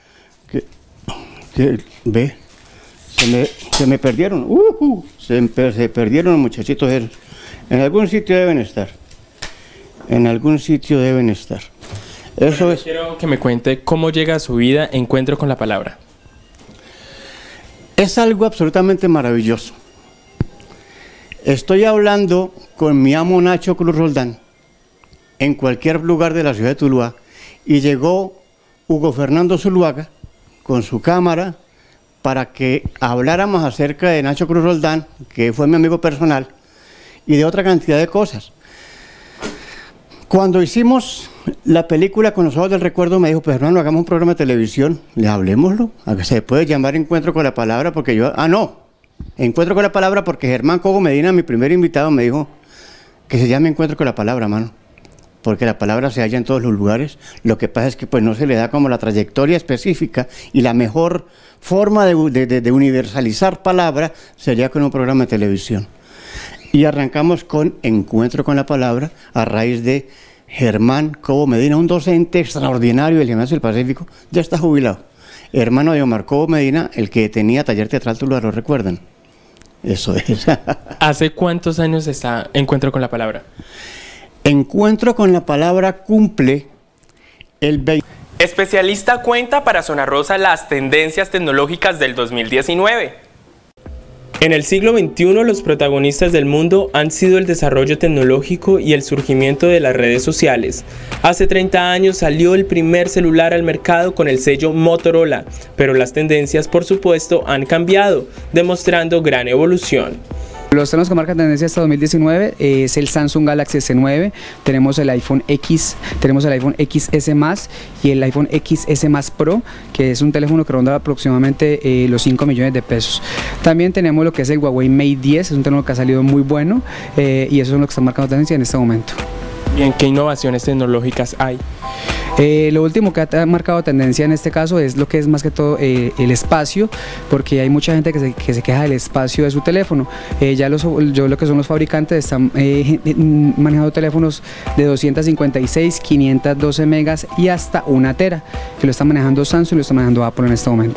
que ve, se me perdieron. Se perdieron los muchachitos esos. En algún sitio deben estar. En algún sitio deben estar. Eso es. Quiero que me cuente cómo llega a su vida Encuentro con la Palabra. Es algo absolutamente maravilloso. Estoy hablando con mi amo Nacho Cruz Roldán en cualquier lugar de la ciudad de Tuluá, y llegó Hugo Fernando Zuluaga con su cámara para que habláramos acerca de Nacho Cruz Roldán, que fue mi amigo personal, y de otra cantidad de cosas. Cuando hicimos la película Con los ojos del recuerdo, me dijo, pues hermano, hagamos un programa de televisión, le hablemoslo, a que se puede llamar Encuentro con la Palabra, porque yo, Encuentro con la Palabra, porque Germán Cobo Medina, mi primer invitado, me dijo que se llame Encuentro con la Palabra, mano, porque la palabra se halla en todos los lugares. Lo que pasa es que pues no se le da como la trayectoria específica, y la mejor forma de universalizar palabra sería con un programa de televisión. Y arrancamos con Encuentro con la Palabra a raíz de Germán Cobo Medina, un docente extraordinario del Gimnasio del Pacífico, ya está jubilado, hermano de Omar Cobo Medina, el que tenía taller teatral Tuluá, ¿lo recuerdan? Eso es. ¿Hace cuántos años está Encuentro con la Palabra? Encuentro con la Palabra cumple el 20. Especialista cuenta para Zona Rosa las tendencias tecnológicas del 2019. En el siglo XXI, los protagonistas del mundo han sido el desarrollo tecnológico y el surgimiento de las redes sociales. Hace 30 años salió el primer celular al mercado con el sello Motorola, pero las tendencias, por supuesto, han cambiado, demostrando gran evolución. Los teléfonos que marcan tendencia hasta 2019 es el Samsung Galaxy S9, tenemos el iPhone X, tenemos el iPhone XS+, y el iPhone XS+ Pro, que es un teléfono que ronda aproximadamente los 5 millones de pesos. También tenemos lo que es el Huawei Mate 10, es un teléfono que ha salido muy bueno, y eso es lo que está marcando tendencia en este momento. Bien, ¿qué innovaciones tecnológicas hay? Lo último que ha marcado tendencia en este caso es lo que es más que todo el espacio, porque hay mucha gente que se queja del espacio de su teléfono. Lo que son los fabricantes están manejando teléfonos de 256, 512 megas y hasta 1 tera, que lo está manejando Samsung y lo está manejando Apple en este momento.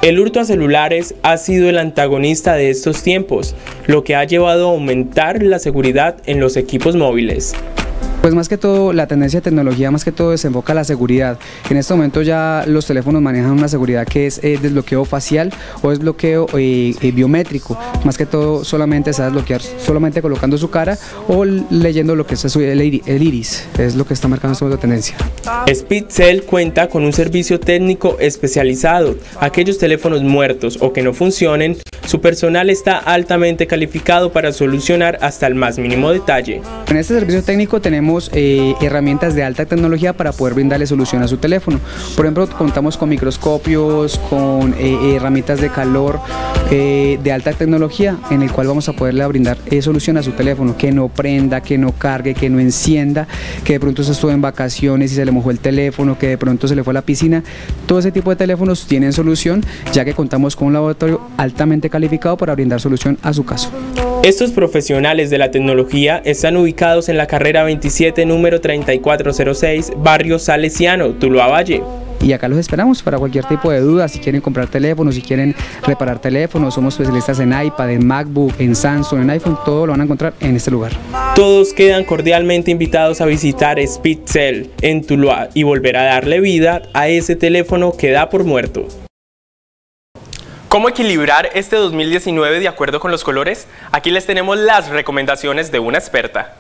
El hurto a celulares ha sido el antagonista de estos tiempos, lo que ha llevado a aumentar la seguridad en los equipos móviles. Pues más que todo, la tendencia de tecnología más que todo desenfoca la seguridad. En este momento ya los teléfonos manejan una seguridad que es desbloqueo facial o desbloqueo biométrico. Más que todo solamente se va a desbloquear solamente colocando su cara o leyendo lo que es el iris, es lo que está marcando esta tendencia. Speedcell cuenta con un servicio técnico especializado. Aquellos teléfonos muertos o que no funcionen, su personal está altamente calificado para solucionar hasta el más mínimo detalle. En este servicio técnico tenemos herramientas de alta tecnología para poder brindarle solución a su teléfono. Por ejemplo, contamos con microscopios, con herramientas de calor de alta tecnología, en el cual vamos a poderle brindar solución a su teléfono, que no prenda, que no cargue, que no encienda, que de pronto se estuvo en vacaciones y se le mojó el teléfono, que de pronto se le fue a la piscina. Todo ese tipo de teléfonos tienen solución, ya que contamos con un laboratorio altamente calificado para brindar solución a su caso. Estos profesionales de la tecnología están ubicados en la carrera 27, número 3406, barrio Salesiano, Tuluá Valle. Y acá los esperamos para cualquier tipo de duda, si quieren comprar teléfonos, si quieren reparar teléfonos, somos especialistas en iPad, en MacBook, en Samsung, en iPhone, todo lo van a encontrar en este lugar. Todos quedan cordialmente invitados a visitar Speedcell en Tuluá y volver a darle vida a ese teléfono que da por muerto. ¿Cómo equilibrar este 2019 de acuerdo con los colores? Aquí les tenemos las recomendaciones de una experta.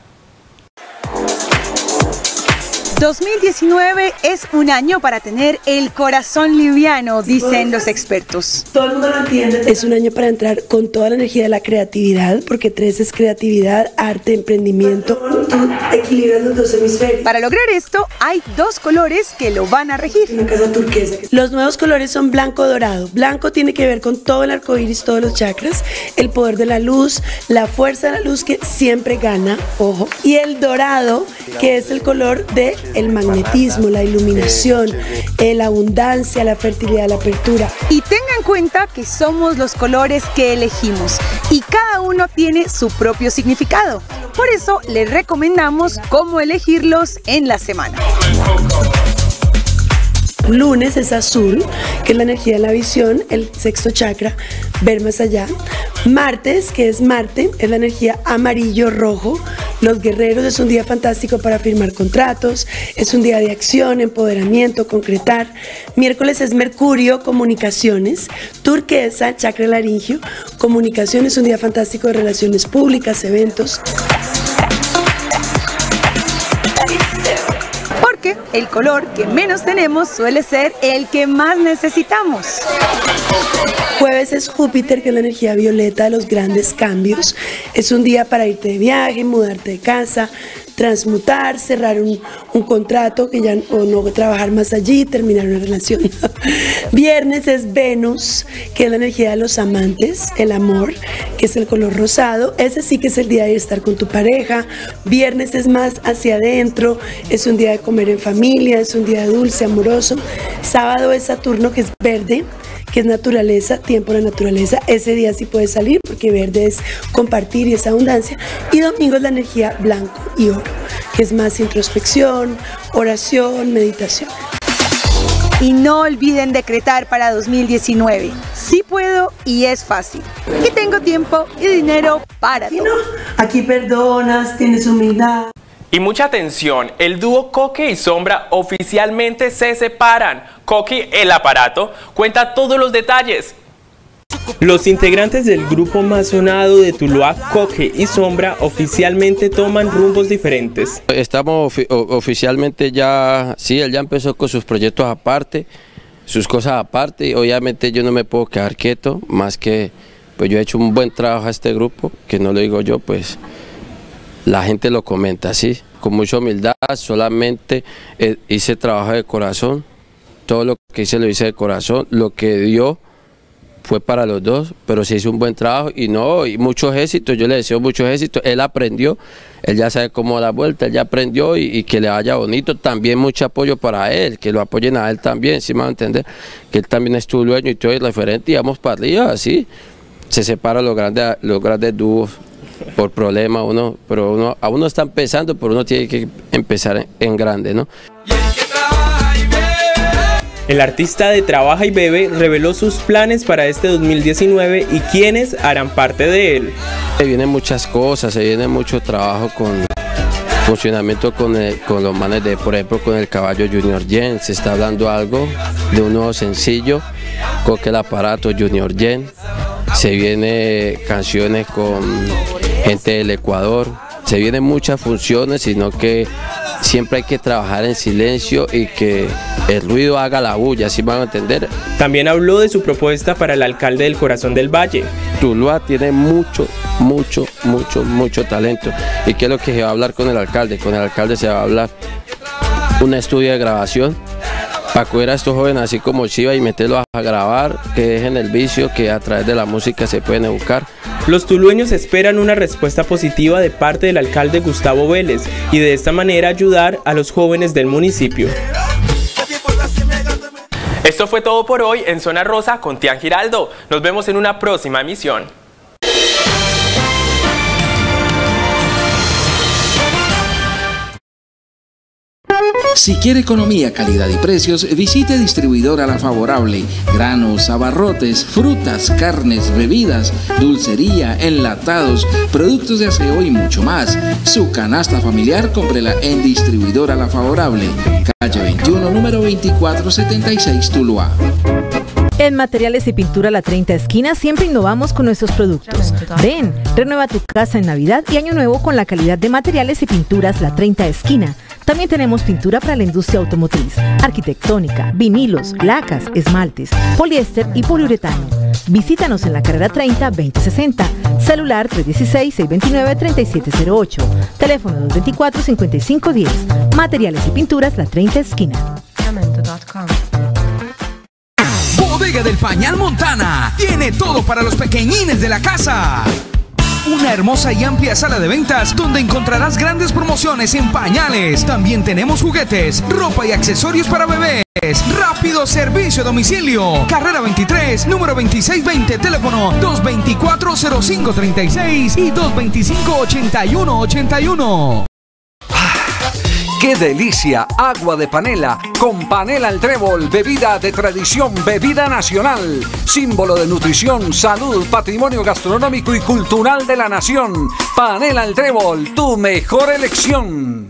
2019 es un año para tener el corazón liviano, dicen los expertos. Todo el mundo lo entiende. Es un año para entrar con toda la energía de la creatividad, porque 3 es creatividad, arte, emprendimiento. Tú equilibras los 2 hemisferios. Para lograr esto, hay 2 colores que lo van a regir. Una casa turquesa. Los nuevos colores son blanco dorado. Blanco tiene que ver con todo el arco iris, todos los chakras, el poder de la luz, la fuerza de la luz que siempre gana, ojo. Y el dorado, que es el color de el magnetismo, la iluminación, la abundancia, la fertilidad, la apertura. Y tengan en cuenta que somos los colores que elegimos y cada uno tiene su propio significado. Por eso les recomendamos cómo elegirlos en la semana. Lunes es azul, que es la energía de la visión, el 6º chakra, ver más allá. Martes, que es Marte, es la energía amarillo-rojo. Los guerreros, es un día fantástico para firmar contratos, es un día de acción, empoderamiento, concretar. Miércoles es Mercurio, comunicaciones. Turquesa, chakra laringio, comunicaciones, un día fantástico de relaciones públicas, eventos. Porque el color que menos tenemos suele ser el que más necesitamos. Jueves es Júpiter, que es la energía violeta de los grandes cambios. Es un día para irte de viaje, mudarte de casa, transmutar, cerrar un contrato que ya, o no trabajar más allí, terminar una relación. Viernes es Venus, que es la energía de los amantes, el amor, que es el color rosado. Ese sí que es el día de estar con tu pareja. Viernes es más hacia adentro, es un día de comer en familia, es un día dulce, amoroso. Sábado es Saturno, que es verde, que es naturaleza, tiempo de la naturaleza. Ese día sí puede salir porque verde es compartir y es abundancia. Y domingo es la energía blanco y oro, que es más introspección, oración, meditación. Y no olviden decretar para 2019. Sí puedo y es fácil. Y tengo tiempo y dinero para todo. Aquí perdonas, tienes humildad. Y mucha atención, el dúo Coque y Sombra oficialmente se separan. Coque, el aparato, cuenta todos los detalles. Los integrantes del grupo más sonado de Tuluá, Coque y Sombra, oficialmente toman rumbos diferentes. Estamos oficialmente ya, sí, él ya empezó con sus proyectos aparte, sus cosas aparte, y obviamente yo no me puedo quedar quieto, más que pues yo he hecho un buen trabajo a este grupo, que no lo digo yo, pues la gente lo comenta así, con mucha humildad, solamente hice trabajo de corazón, todo lo que hice lo hice de corazón, lo que dio fue para los dos, pero se hizo un buen trabajo y muchos éxitos, yo le deseo muchos éxitos, él aprendió, él ya sabe cómo dar vuelta, él ya aprendió y que le vaya bonito, también mucho apoyo para él, que lo apoyen a él también, ¿sí me va a entender? Que él también es tu dueño y tú eres referente y vamos para arriba, así, se separan los grandes dúos por problemas, pero uno está empezando, pero uno tiene que empezar en grande, ¿no? El artista de Trabaja y Bebe reveló sus planes para este 2019 y quiénes harán parte de él. Se vienen muchas cosas, se viene mucho trabajo con funcionamiento con los manes de, por ejemplo, con el Caballo Junior Gen. Se está hablando algo de un nuevo sencillo, Coque Aparato Junior Gen. Se viene canciones con gente del Ecuador. Se vienen muchas funciones, sino que siempre hay que trabajar en silencio y que el ruido haga la bulla, ¿sí van a entender? También habló de su propuesta para el alcalde del Corazón del Valle. Tuluá tiene mucho talento. ¿Y qué es lo que se va a hablar con el alcalde? Con el alcalde se va a hablar un estudio de grabación para coger a estos jóvenes así como Chiva y meterlos a grabar, que dejen el vicio, que a través de la música se pueden educar. Los tulueños esperan una respuesta positiva de parte del alcalde Gustavo Vélez y de esta manera ayudar a los jóvenes del municipio. Esto fue todo por hoy en Zona Rosa con Tian Giraldo. Nos vemos en una próxima emisión. Si quiere economía, calidad y precios, visite Distribuidora La Favorable. Granos, abarrotes, frutas, carnes, bebidas, dulcería, enlatados, productos de aseo y mucho más. Su canasta familiar, cómprela en Distribuidora La Favorable. Calle 21, número 2476, Tuluá. En Materiales y Pintura La 30 Esquina siempre innovamos con nuestros productos. Ven, renueva tu casa en Navidad y Año Nuevo con la calidad de Materiales y Pinturas La 30 Esquina. También tenemos pintura para la industria automotriz, arquitectónica, vinilos, lacas, esmaltes, poliéster y poliuretano. Visítanos en la carrera 30 2060, celular 316-629-3708, teléfono 224-5510. Materiales y Pinturas La 30 Esquina. Bodega del Pañal Montana tiene todo para los pequeñines de la casa. Una hermosa y amplia sala de ventas donde encontrarás grandes promociones en pañales. También tenemos juguetes, ropa y accesorios para bebés. Rápido servicio a domicilio. Carrera 23, número 2620, teléfono 224-0536 y 225-8181. ¡Qué delicia! Agua de panela con panela al trébol, bebida de tradición, bebida nacional, símbolo de nutrición, salud, patrimonio gastronómico y cultural de la nación. Panela al trébol, tu mejor elección.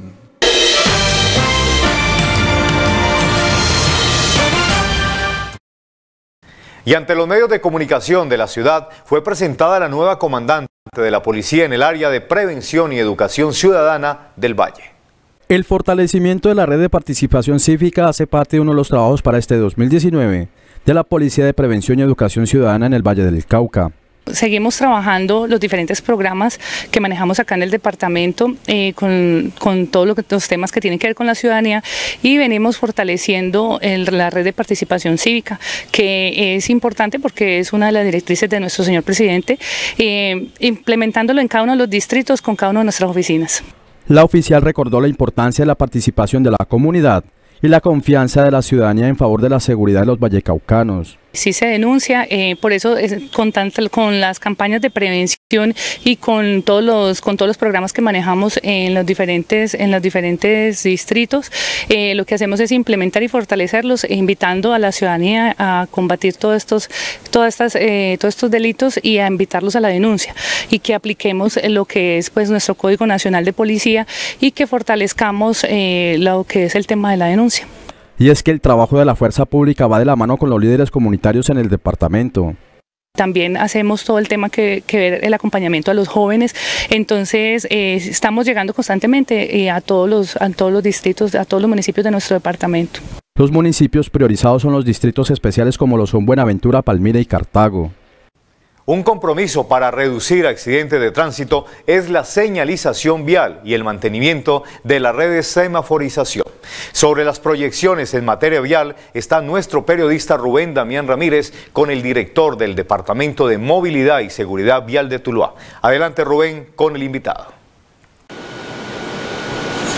Y ante los medios de comunicación de la ciudad fue presentada la nueva comandante de la policía en el área de prevención y educación ciudadana del Valle. El fortalecimiento de la red de participación cívica hace parte de uno de los trabajos para este 2019 de la Policía de Prevención y Educación Ciudadana en el Valle del Cauca. Seguimos trabajando los diferentes programas que manejamos acá en el departamento con todos los temas que tienen que ver con la ciudadanía y venimos fortaleciendo la red de participación cívica, que es importante porque es una de las directrices de nuestro señor presidente, implementándolo en cada uno de los distritos con cada una de nuestras oficinas. La oficial recordó la importancia de la participación de la comunidad y la confianza de la ciudadanía en favor de la seguridad de los vallecaucanos. Sí se denuncia, por eso con las campañas de prevención y con todos los programas que manejamos en los diferentes distritos, lo que hacemos es implementar y fortalecerlos, invitando a la ciudadanía a combatir todos estos delitos y a invitarlos a la denuncia y que apliquemos lo que es pues nuestro Código Nacional de Policía y que fortalezcamos lo que es el tema de la denuncia. Y es que el trabajo de la fuerza pública va de la mano con los líderes comunitarios en el departamento. También hacemos todo el tema que ver el acompañamiento a los jóvenes, entonces estamos llegando constantemente a todos los distritos, a todos los municipios de nuestro departamento. Los municipios priorizados son los distritos especiales como lo son Buenaventura, Palmira y Cartago. Un compromiso para reducir accidentes de tránsito es la señalización vial y el mantenimiento de la red de semaforización. Sobre las proyecciones en materia vial está nuestro periodista Rubén Damián Ramírez con el director del Departamento de Movilidad y Seguridad Vial de Tuluá. Adelante Rubén con el invitado.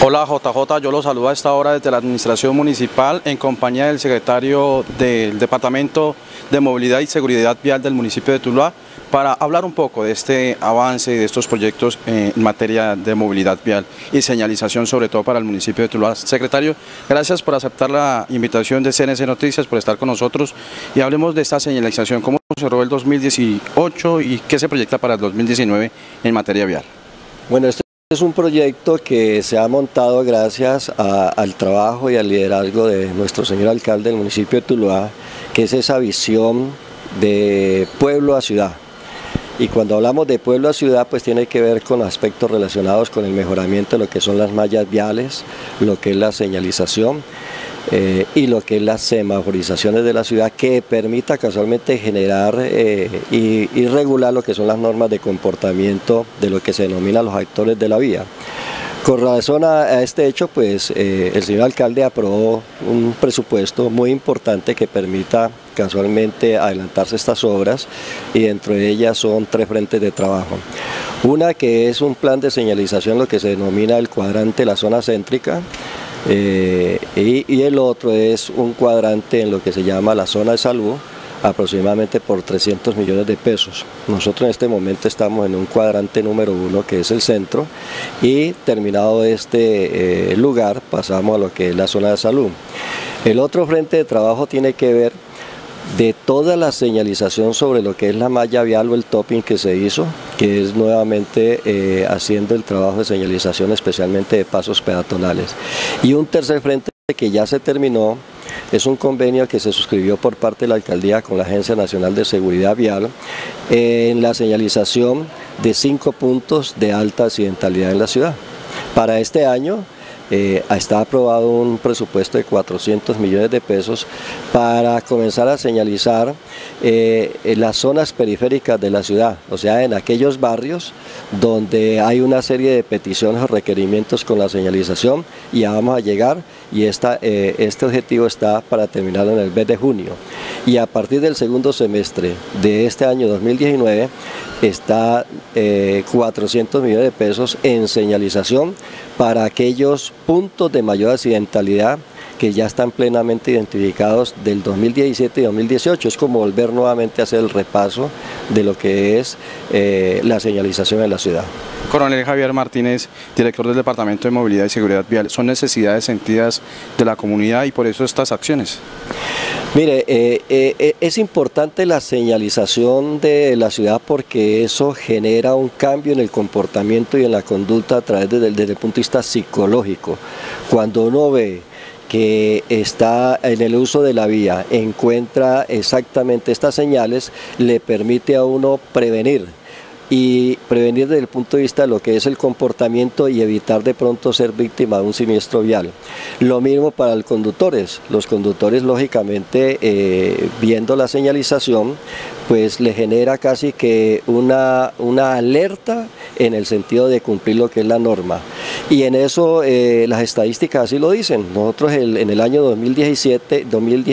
Hola JJ, yo los saludo a esta hora desde la Administración Municipal en compañía del secretario del Departamento de Movilidad y Seguridad Vial del municipio de Tuluá para hablar un poco de este avance y de estos proyectos en materia de movilidad vial y señalización, sobre todo para el municipio de Tuluá. Secretario, gracias por aceptar la invitación de CNC Noticias, por estar con nosotros y hablemos de esta señalización, cómo cerró el 2018 y qué se proyecta para el 2019 en materia vial. Bueno, este es un proyecto que se ha montado gracias al trabajo y al liderazgo de nuestro señor alcalde del municipio de Tuluá, que es esa visión de pueblo a ciudad. Y cuando hablamos de pueblo a ciudad, pues tiene que ver con aspectos relacionados con el mejoramiento de lo que son las mallas viales, lo que es la señalización y lo que es las semaforizaciones de la ciudad, que permita casualmente generar y regular lo que son las normas de comportamiento de lo que se denomina los actores de la vía. Con razón a este hecho, pues el señor alcalde aprobó un presupuesto muy importante que permita casualmente adelantarse estas obras, y dentro de ellas son 3 frentes de trabajo. Una que es un plan de señalización, lo que se denomina el cuadrante, la zona céntrica, y el otro es un cuadrante en lo que se llama la zona de salud, aproximadamente por 300 millones de pesos. Nosotros en este momento estamos en un cuadrante número 1, que es el centro, y terminado este lugar pasamos a lo que es la zona de salud. El otro frente de trabajo tiene que ver de toda la señalización sobre lo que es la malla vial o el topping que se hizo, que es nuevamente haciendo el trabajo de señalización especialmente de pasos peatonales. Y un tercer frente que ya se terminó es un convenio que se suscribió por parte de la alcaldía con la Agencia Nacional de Seguridad Vial en la señalización de 5 puntos de alta accidentalidad en la ciudad. Para este año está aprobado un presupuesto de 400 millones de pesos para comenzar a señalizar en las zonas periféricas de la ciudad, o sea, en aquellos barrios donde hay una serie de peticiones o requerimientos con la señalización, y ya vamos a llegar, y este objetivo está para terminarlo en el mes de junio. Y a partir del segundo semestre de este año 2019 está 400 millones de pesos en señalización para aquellos puntos de mayor accidentalidad que ya están plenamente identificados del 2017 y 2018. Es como volver nuevamente a hacer el repaso de lo que es la señalización en la ciudad. Coronel Javier Martínez, director del Departamento de Movilidad y Seguridad Vial, ¿son necesidades sentidas de la comunidad y por eso estas acciones? Mire, es importante la señalización de la ciudad porque eso genera un cambio en el comportamiento y en la conducta a través desde el punto de vista psicológico. Cuando uno ve que está en el uso de la vía, encuentra exactamente estas señales, le permite a uno prevenir. Y prevenir desde el punto de vista de lo que es el comportamiento y evitar de pronto ser víctima de un siniestro vial. Lo mismo para los conductores. Los conductores, lógicamente, viendo la señalización, pues le genera casi que una alerta en el sentido de cumplir lo que es la norma. Y en eso las estadísticas así lo dicen. Nosotros en el año 2017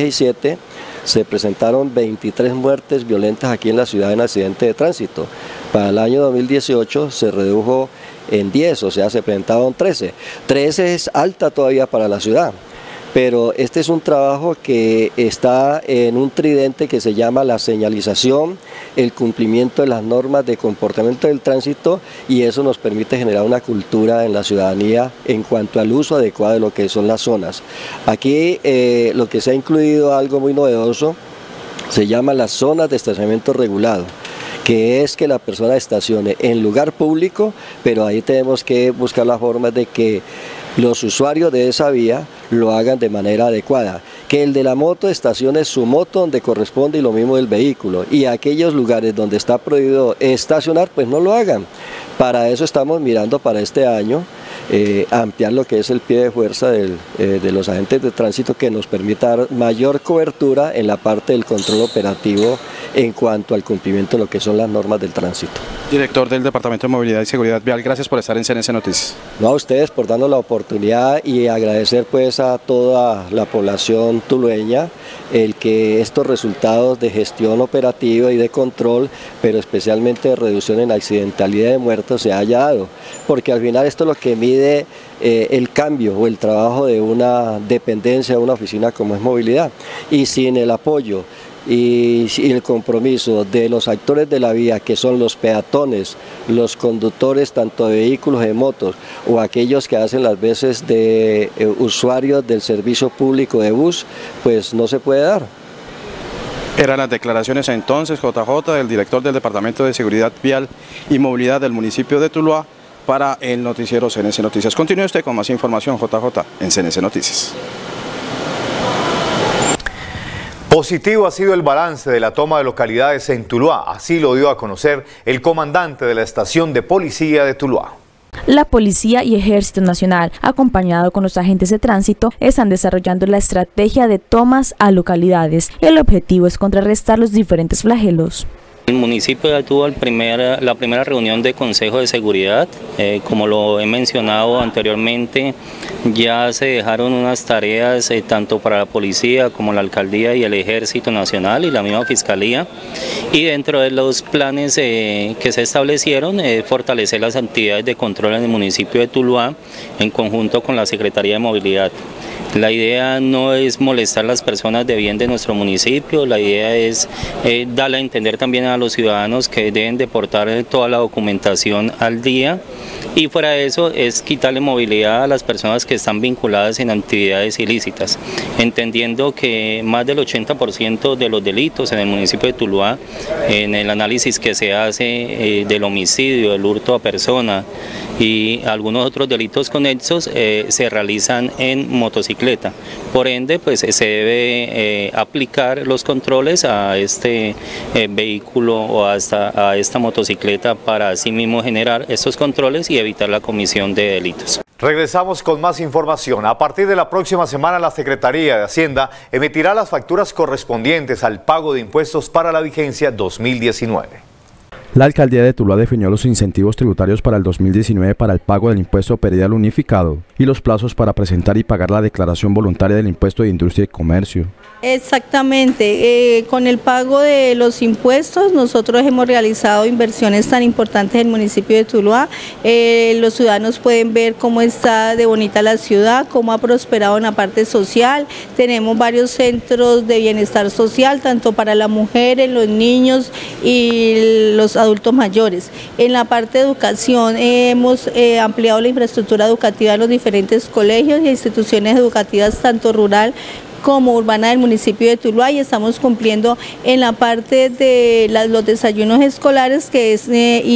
se presentaron 23 muertes violentas aquí en la ciudad en accidentes de tránsito. Para el año 2018 se redujo en 10, o sea, se presentaron 13. 13 es alta todavía para la ciudad, pero este es un trabajo que está en un tridente que se llama la señalización, el cumplimiento de las normas de comportamiento del tránsito, y eso nos permite generar una cultura en la ciudadanía en cuanto al uso adecuado de lo que son las zonas. Aquí lo que se ha incluido, algo muy novedoso, se llama las zonas de estacionamiento regulado, que es que la persona estacione en lugar público, pero ahí tenemos que buscar las formas de que los usuarios de esa vía lo hagan de manera adecuada, que el de la moto estacione su moto donde corresponde y lo mismo del vehículo, y aquellos lugares donde está prohibido estacionar pues no lo hagan. Para eso estamos mirando para este año ampliar lo que es el pie de fuerza de los agentes de tránsito, que nos permita dar mayor cobertura en la parte del control operativo en cuanto al cumplimiento de lo que son las normas del tránsito. Director del Departamento de Movilidad y Seguridad Vial, gracias por estar en CNC Noticias. No, a ustedes por darnos la oportunidad, y agradecer pues a toda la población tulueña el que estos resultados de gestión operativa y de control, pero especialmente de reducción en accidentalidad de muertos, se haya dado, porque al final esto es lo que mide impide el cambio o el trabajo de una dependencia, de una oficina como es movilidad. Y sin el apoyo y el compromiso de los actores de la vía, que son los peatones, los conductores tanto de vehículos, de motos, o aquellos que hacen las veces de usuarios del servicio público de bus, pues no se puede dar. Eran las declaraciones entonces, JJ, del director del Departamento de Seguridad Vial y Movilidad del municipio de Tuluá, para el noticiero CNC Noticias. Continúe usted con más información, JJ, en CNC Noticias. Positivo ha sido el balance de la toma de localidades en Tuluá, así lo dio a conocer el comandante de la estación de policía de Tuluá. La Policía y Ejército Nacional, acompañado con los agentes de tránsito, están desarrollando la estrategia de tomas a localidades. El objetivo es contrarrestar los diferentes flagelos. El municipio ya tuvo la primera reunión de Consejo de Seguridad. Como lo he mencionado anteriormente, ya se dejaron unas tareas tanto para la policía como la alcaldía y el Ejército Nacional y la misma Fiscalía. Y dentro de los planes que se establecieron, fortalecer las actividades de control en el municipio de Tuluá en conjunto con la Secretaría de Movilidad. La idea no es molestar a las personas de bien de nuestro municipio, la idea es darle a entender también a los ciudadanos que deben de portar toda la documentación al día, y fuera de eso es quitarle movilidad a las personas que están vinculadas en actividades ilícitas, entendiendo que más del 80% de los delitos en el municipio de Tuluá, en el análisis que se hace del homicidio, del hurto a persona y algunos otros delitos conexos, se realizan en motocicleta. Por ende, pues se debe aplicar los controles a este vehículo o a esta motocicleta para así mismo generar estos controles y evitar la comisión de delitos. Regresamos con más información. A partir de la próxima semana, la Secretaría de Hacienda emitirá las facturas correspondientes al pago de impuestos para la vigencia 2019. La alcaldía de Tuluá definió los incentivos tributarios para el 2019 para el pago del impuesto predial unificado y los plazos para presentar y pagar la declaración voluntaria del impuesto de industria y comercio. Exactamente, con el pago de los impuestos nosotros hemos realizado inversiones tan importantes en el municipio de Tuluá. Los ciudadanos pueden ver cómo está de bonita la ciudad, cómo ha prosperado en la parte social. Tenemos varios centros de bienestar social, tanto para la mujer, los niños y los adultos mayores. En la parte de educación hemos ampliado la infraestructura educativa en los diferentes colegios y instituciones educativas, tanto rural como urbana del municipio de Tuluá, y estamos cumpliendo en la parte de los desayunos escolares, que es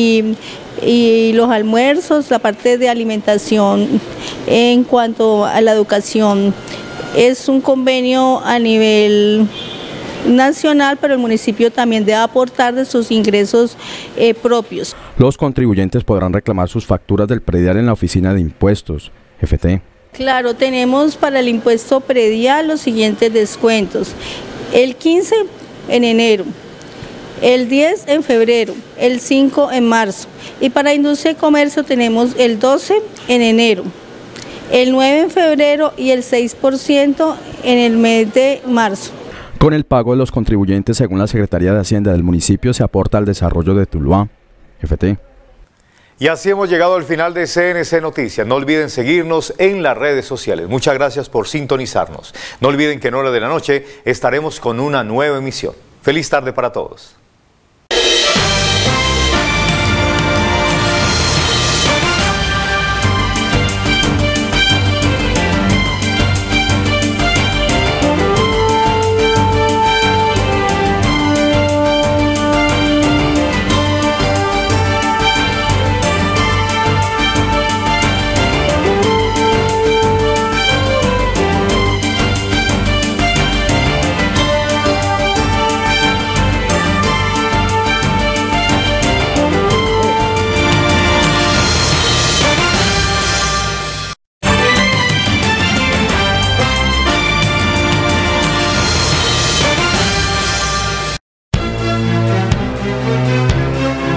y los almuerzos, la parte de alimentación. En cuanto a la educación, es un convenio a nivel nacional, pero el municipio también debe aportar de sus ingresos propios. Los contribuyentes podrán reclamar sus facturas del predial en la oficina de impuestos, FT. Claro, tenemos para el impuesto predial los siguientes descuentos: el 15 en enero, el 10 en febrero, el 5 en marzo, y para industria y comercio tenemos el 12 en enero, el 9 en febrero y el 6% en el mes de marzo. Con el pago de los contribuyentes, según la Secretaría de Hacienda del municipio, se aporta al desarrollo de Tuluá, FT. Y así hemos llegado al final de CNC Noticias. No olviden seguirnos en las redes sociales. Muchas gracias por sintonizarnos. No olviden que en hora de la noche estaremos con una nueva emisión. Feliz tarde para todos.